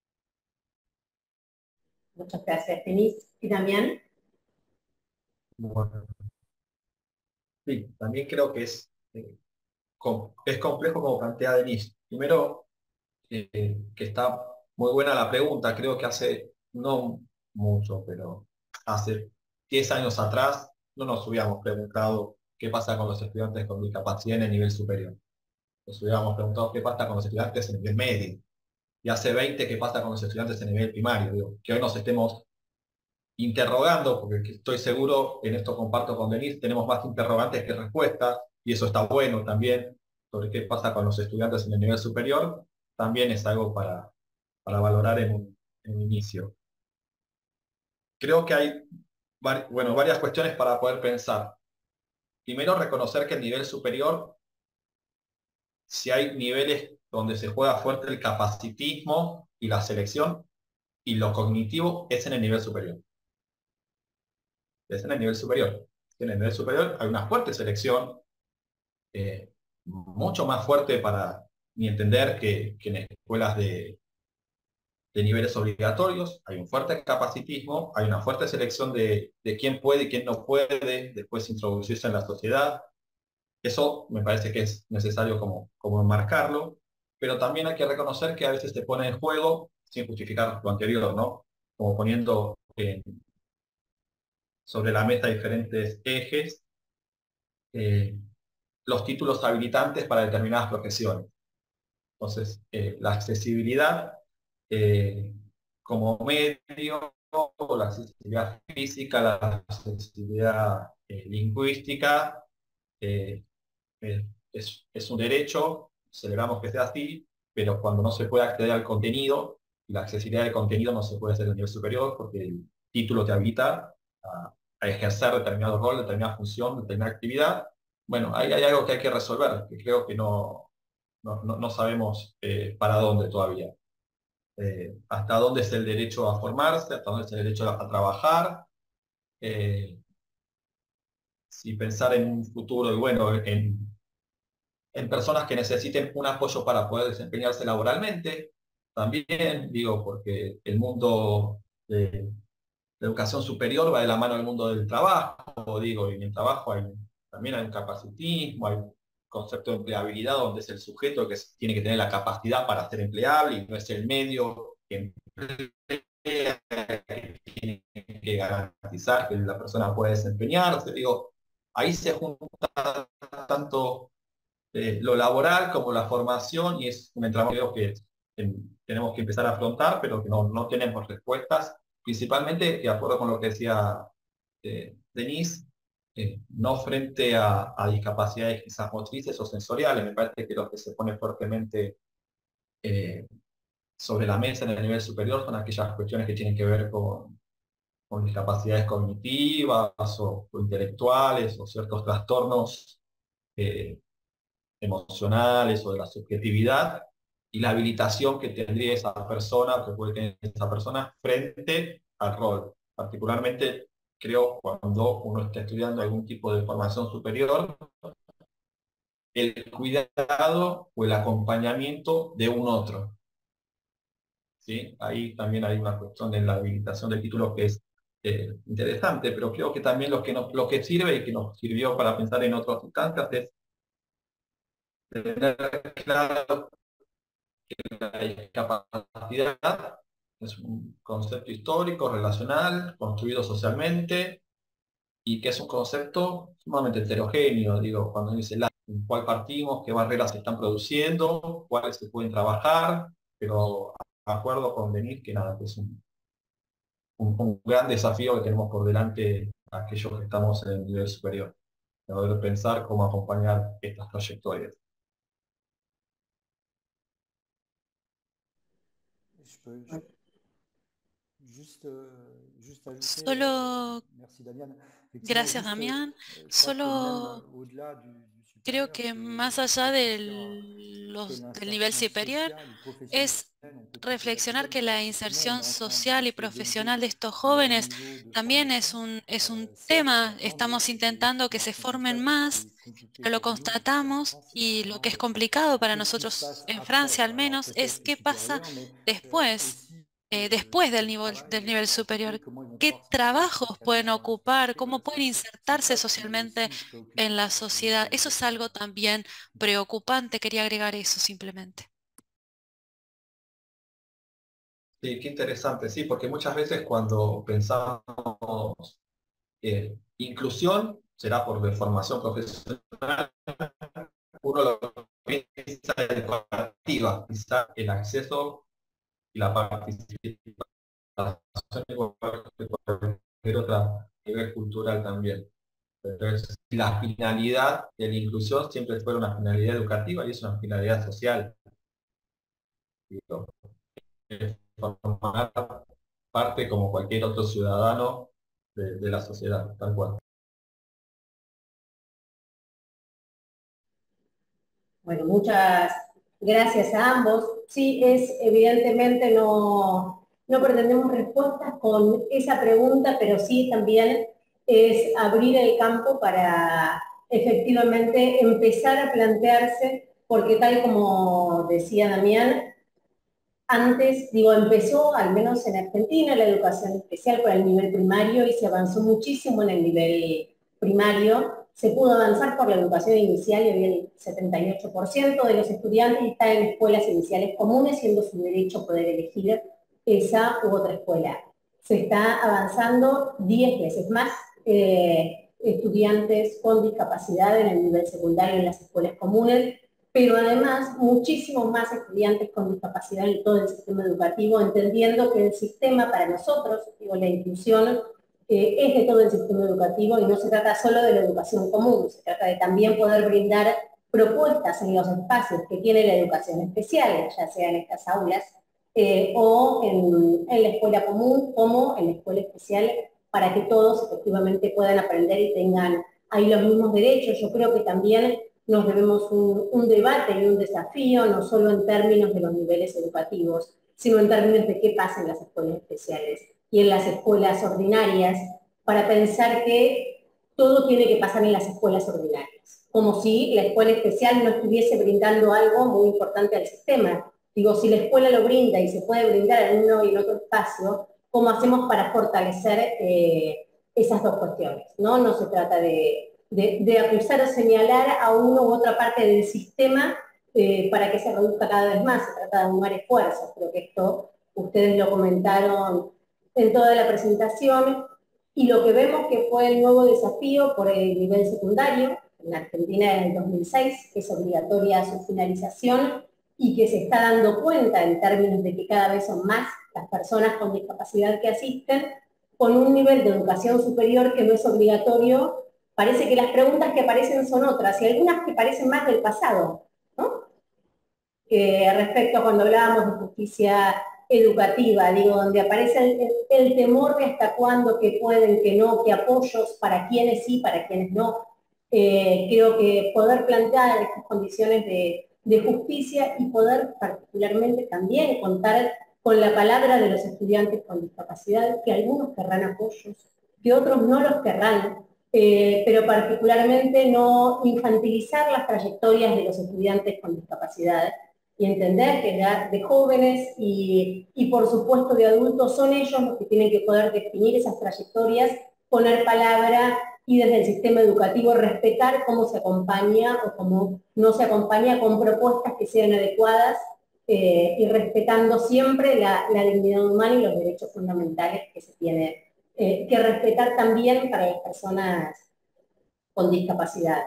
Muchas gracias, Denise. ¿Y Damián? Bueno, sí, también creo que es complejo como plantea Denise. Primero, que está muy buena la pregunta. Creo que hace, no mucho, pero hace 10 años atrás no nos hubiéramos preguntado qué pasa con los estudiantes con discapacidad en el nivel superior. Nos hubiéramos preguntado qué pasa con los estudiantes en el nivel medio. Y hace 20, qué pasa con los estudiantes en el nivel primario. Digo, que hoy nos estemos interrogando, porque estoy seguro, en esto comparto con Denise, tenemos más interrogantes que respuestas, y eso está bueno también, sobre qué pasa con los estudiantes en el nivel superior, también es algo para valorar en un inicio. Creo que hay varias cuestiones para poder pensar. Primero, reconocer que el nivel superior, si hay niveles donde se juega fuerte el capacitismo y la selección, y lo cognitivo es en el nivel superior. Es en el nivel superior. En el nivel superior hay una fuerte selección, mucho más fuerte para mi entender que en escuelas de niveles obligatorios. Hay un fuerte capacitismo, hay una fuerte selección de quién puede y quién no puede después introducirse en la sociedad. Eso me parece que es necesario como enmarcarlo, pero también hay que reconocer que a veces se pone en juego, sin justificar lo anterior, ¿no? Como poniendo sobre la mesa diferentes ejes, los títulos habilitantes para determinadas profesiones. Entonces, la accesibilidad como medio, la accesibilidad física, la accesibilidad lingüística, es un derecho, celebramos que sea así, pero cuando no se puede acceder al contenido, y la accesibilidad del contenido no se puede hacer a nivel superior, porque el título te habilita a ejercer determinado rol, determinada función, determinada actividad. Bueno, ahí hay algo que hay que resolver, que creo que no sabemos para dónde todavía. Hasta dónde es el derecho a formarse, hasta dónde es el derecho a trabajar. Si pensar en un futuro, y bueno, en personas que necesiten un apoyo para poder desempeñarse laboralmente, también, digo, porque el mundo de la educación superior va de la mano del mundo del trabajo, digo, y en el trabajo también hay un capacitismo, hay un concepto de empleabilidad donde es el sujeto que tiene que tener la capacidad para ser empleable y no es el medio que emplea, que tiene que garantizar que la persona puede desempeñarse. Digo, ahí se junta tanto lo laboral como la formación y es un entramado que tenemos que empezar a afrontar, pero que no tenemos respuestas, principalmente, de acuerdo con lo que decía Denise, no frente a discapacidades quizás motrices o sensoriales. Me parece que lo que se pone fuertemente sobre la mesa en el nivel superior son aquellas cuestiones que tienen que ver con discapacidades cognitivas o intelectuales o ciertos trastornos emocionales o de la subjetividad, y la habilitación que tendría esa persona, que puede tener esa persona frente al rol. Particularmente, creo, cuando uno está estudiando algún tipo de formación superior, el cuidado o el acompañamiento de un otro. ¿Sí? Ahí también hay una cuestión de la habilitación del título que es interesante, pero creo que también lo que sirve y que nos sirvió para pensar en otras instancias es tener claro la discapacidad es un concepto histórico, relacional, construido socialmente, y que es un concepto sumamente heterogéneo, digo, cuando dice en cuál partimos, qué barreras se están produciendo, cuáles se pueden trabajar, pero de acuerdo con Denis que nada, que es un gran desafío que tenemos por delante aquellos que estamos en el nivel superior, de poder pensar cómo acompañar estas trayectorias. Solo, gracias Damián, solo creo que más allá del nivel superior es reflexionar que la inserción social y profesional de estos jóvenes también es un tema. Estamos intentando que se formen más, pero lo constatamos y lo que es complicado para nosotros en Francia al menos es qué pasa después, después del nivel superior. ¿Qué trabajos pueden ocupar? ¿Cómo pueden insertarse socialmente en la sociedad? Eso es algo también preocupante. Quería agregar eso simplemente. Sí, qué interesante, sí, porque muchas veces cuando pensamos inclusión, será por deformación profesional, uno lo piensa educativa, quizá el acceso y la participación igual que cualquier otra nivel cultural también. Entonces, la finalidad de la inclusión siempre fue una finalidad educativa y es una finalidad social. Digo, formar parte como cualquier otro ciudadano de la sociedad, tal cual. Bueno, muchas gracias a ambos. Sí, evidentemente no pretendemos respuestas con esa pregunta, pero sí también es abrir el campo para efectivamente empezar a plantearse, porque tal como decía Damián, antes, digo, empezó, al menos en Argentina, la educación especial para el nivel primario y se avanzó muchísimo en el nivel primario. Se pudo avanzar por la educación inicial y hoy el 78% de los estudiantes están en escuelas iniciales comunes, siendo su derecho poder elegir esa u otra escuela. Se está avanzando 10 veces más estudiantes con discapacidad en el nivel secundario en las escuelas comunes, pero además muchísimos más estudiantes con discapacidad en todo el sistema educativo, entendiendo que el sistema para nosotros, digo, la inclusión es de todo el sistema educativo y no se trata solo de la educación común, se trata de también poder brindar propuestas en los espacios que tiene la educación especial, ya sea en estas aulas o en la escuela común como en la escuela especial, para que todos efectivamente puedan aprender y tengan ahí los mismos derechos. Yo creo que también nos debemos un debate y un desafío, no solo en términos de los niveles educativos, sino en términos de qué pasa en las escuelas especiales y en las escuelas ordinarias, para pensar que todo tiene que pasar en las escuelas ordinarias, como si la escuela especial no estuviese brindando algo muy importante al sistema. Digo, si la escuela lo brinda y se puede brindar en uno y en otro espacio, ¿cómo hacemos para fortalecer esas dos cuestiones? No se trata de acusar o señalar a uno u otra parte del sistema para que se reduzca cada vez más, se trata de sumar esfuerzos. Creo que esto ustedes lo comentaron en toda la presentación, y lo que vemos que fue el nuevo desafío por el nivel secundario, en Argentina en el 2006, que es obligatoria su finalización, y que se está dando cuenta en términos de que cada vez son más las personas con discapacidad que asisten, con un nivel de educación superior que no es obligatorio. Parece que las preguntas que aparecen son otras, y algunas que parecen más del pasado, ¿no? Respecto a cuando hablábamos de justicia educativa, digo, donde aparece el temor de hasta cuándo, que pueden, que no, que apoyos, para quienes sí, para quienes no. Creo que poder plantear estas condiciones de justicia y poder particularmente también contar con la palabra de los estudiantes con discapacidad, que algunos querrán apoyos, que otros no los querrán, pero particularmente no infantilizar las trayectorias de los estudiantes con discapacidad y entender que ya de jóvenes y por supuesto de adultos son ellos los que tienen que poder definir esas trayectorias, poner palabra y desde el sistema educativo respetar cómo se acompaña o cómo no se acompaña con propuestas que sean adecuadas y respetando siempre la dignidad humana y los derechos fundamentales que se tiene que respetar también para las personas con discapacidad.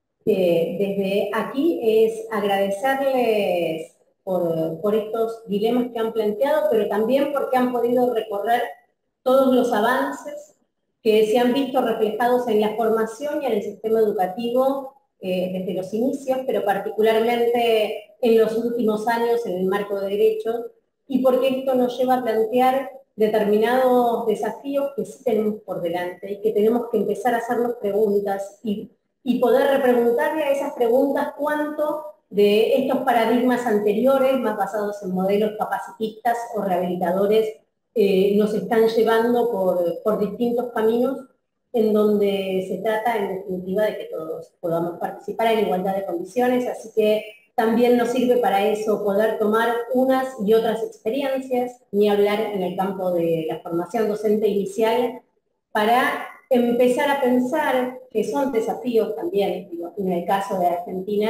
Desde aquí es agradecerles por estos dilemas que han planteado, pero también porque han podido recorrer todos los avances que se han visto reflejados en la formación y en el sistema educativo desde los inicios, pero particularmente en los últimos años en el marco de derechos, y porque esto nos lleva a plantear determinados desafíos que sí tenemos por delante y que tenemos que empezar a hacernos preguntas y poder repreguntarle a esas preguntas cuánto de estos paradigmas anteriores, más basados en modelos capacitistas o rehabilitadores, nos están llevando por distintos caminos en donde se trata en definitiva de que todos podamos participar en igualdad de condiciones, así que también nos sirve para eso poder tomar unas y otras experiencias, ni hablar en el campo de la formación docente inicial, para empezar a pensar que son desafíos también, digo, en el caso de Argentina,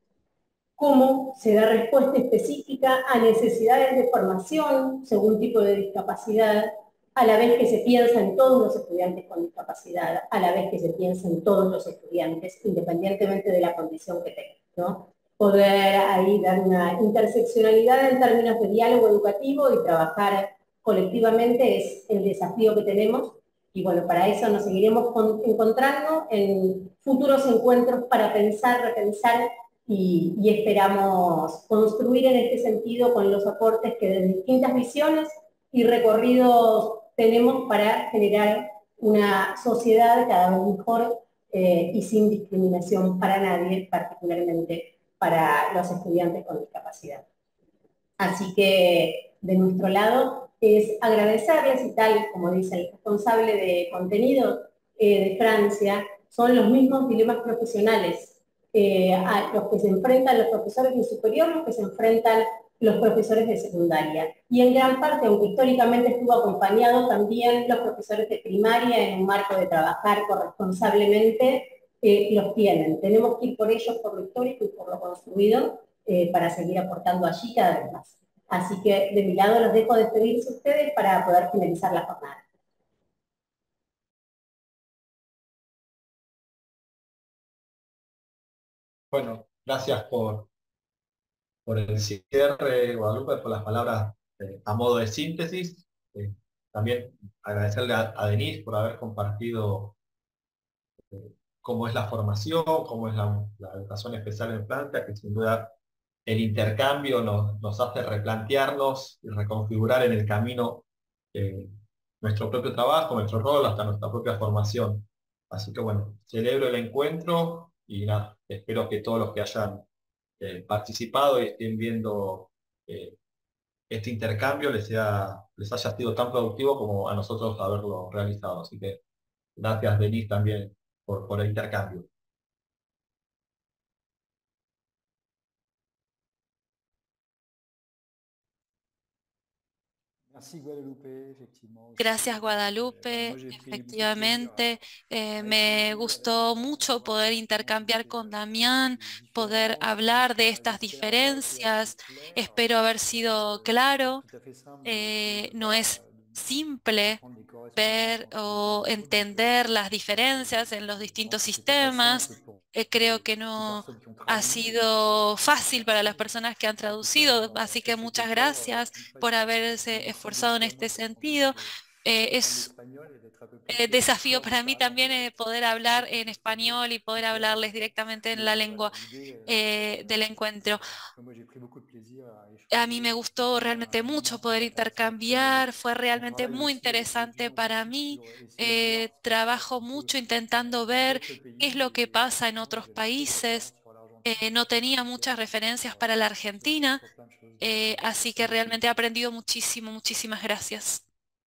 cómo se da respuesta específica a necesidades de formación según tipo de discapacidad, a la vez que se piensa en todos los estudiantes con discapacidad, a la vez que se piensa en todos los estudiantes, independientemente de la condición que tengan, ¿no? Poder ahí dar una interseccionalidad en términos de diálogo educativo y trabajar colectivamente es el desafío que tenemos. Y bueno, para eso nos seguiremos encontrando en futuros encuentros para pensar, repensar y esperamos construir en este sentido con los aportes que de distintas visiones y recorridos tenemos para generar una sociedad cada vez mejor y sin discriminación para nadie, particularmente para los estudiantes con discapacidad. Así que de nuestro lado es agradecerles, y tal como dice el responsable de contenido de Francia, son los mismos dilemas profesionales a los que se enfrentan los profesores de superior, los que se enfrentan los profesores de secundaria. Y en gran parte, aunque históricamente estuvo acompañado, también los profesores de primaria en un marco de trabajar corresponsablemente los tienen. Tenemos que ir por ellos, por lo histórico y por lo construido, para seguir aportando allí cada vez más. Así que de mi lado los dejo despedirse ustedes para poder finalizar la jornada. Bueno, gracias por el cierre, Guadalupe, por las palabras a modo de síntesis. También agradecerle a Denise por haber compartido cómo es la formación, cómo es la educación especial en Francia, que sin duda el intercambio nos hace replantearnos y reconfigurar en el camino nuestro propio trabajo, nuestro rol, hasta nuestra propia formación. Así que bueno, celebro el encuentro y nada, espero que todos los que hayan participado y estén viendo este intercambio les haya sido tan productivo como a nosotros haberlo realizado. Así que gracias, Denise, también por el intercambio. Gracias, Guadalupe. Efectivamente, me gustó mucho poder intercambiar con Damián, poder hablar de estas diferencias. Espero haber sido claro. No es simple ver o entender las diferencias en los distintos sistemas. Creo que no ha sido fácil para las personas que han traducido, así que muchas gracias por haberse esforzado en este sentido. Es desafío para mí también poder hablar en español y poder hablarles directamente en la lengua del encuentro. A mí me gustó realmente mucho poder intercambiar, fue realmente muy interesante para mí. Trabajo mucho intentando ver qué es lo que pasa en otros países. No tenía muchas referencias para la Argentina, así que realmente he aprendido muchísimo. Muchísimas gracias.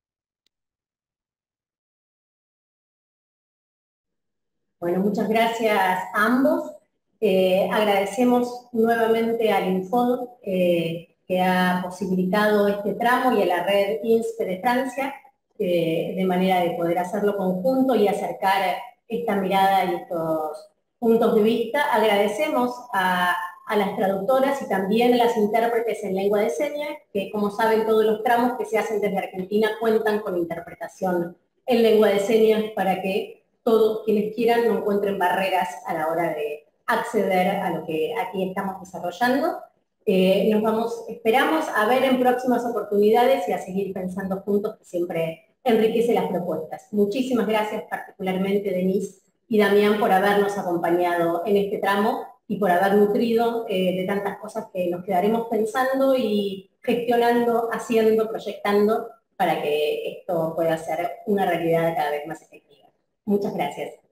Bueno, muchas gracias a ambos. Agradecemos nuevamente al Infod que ha posibilitado este tramo y a la red INSPE de Francia de manera de poder hacerlo conjunto y acercar esta mirada y estos puntos de vista. Agradecemos a las traductoras y también a las intérpretes en lengua de señas, que como saben todos los tramos que se hacen desde Argentina cuentan con interpretación en lengua de señas para que todos quienes quieran no encuentren barreras a la hora de acceder a lo que aquí estamos desarrollando. Esperamos a ver en próximas oportunidades y a seguir pensando juntos, que siempre enriquece las propuestas. Muchísimas gracias particularmente Denise y Damián por habernos acompañado en este tramo y por haber nutrido de tantas cosas que nos quedaremos pensando y gestionando, haciendo, proyectando para que esto pueda ser una realidad cada vez más efectiva. Muchas gracias.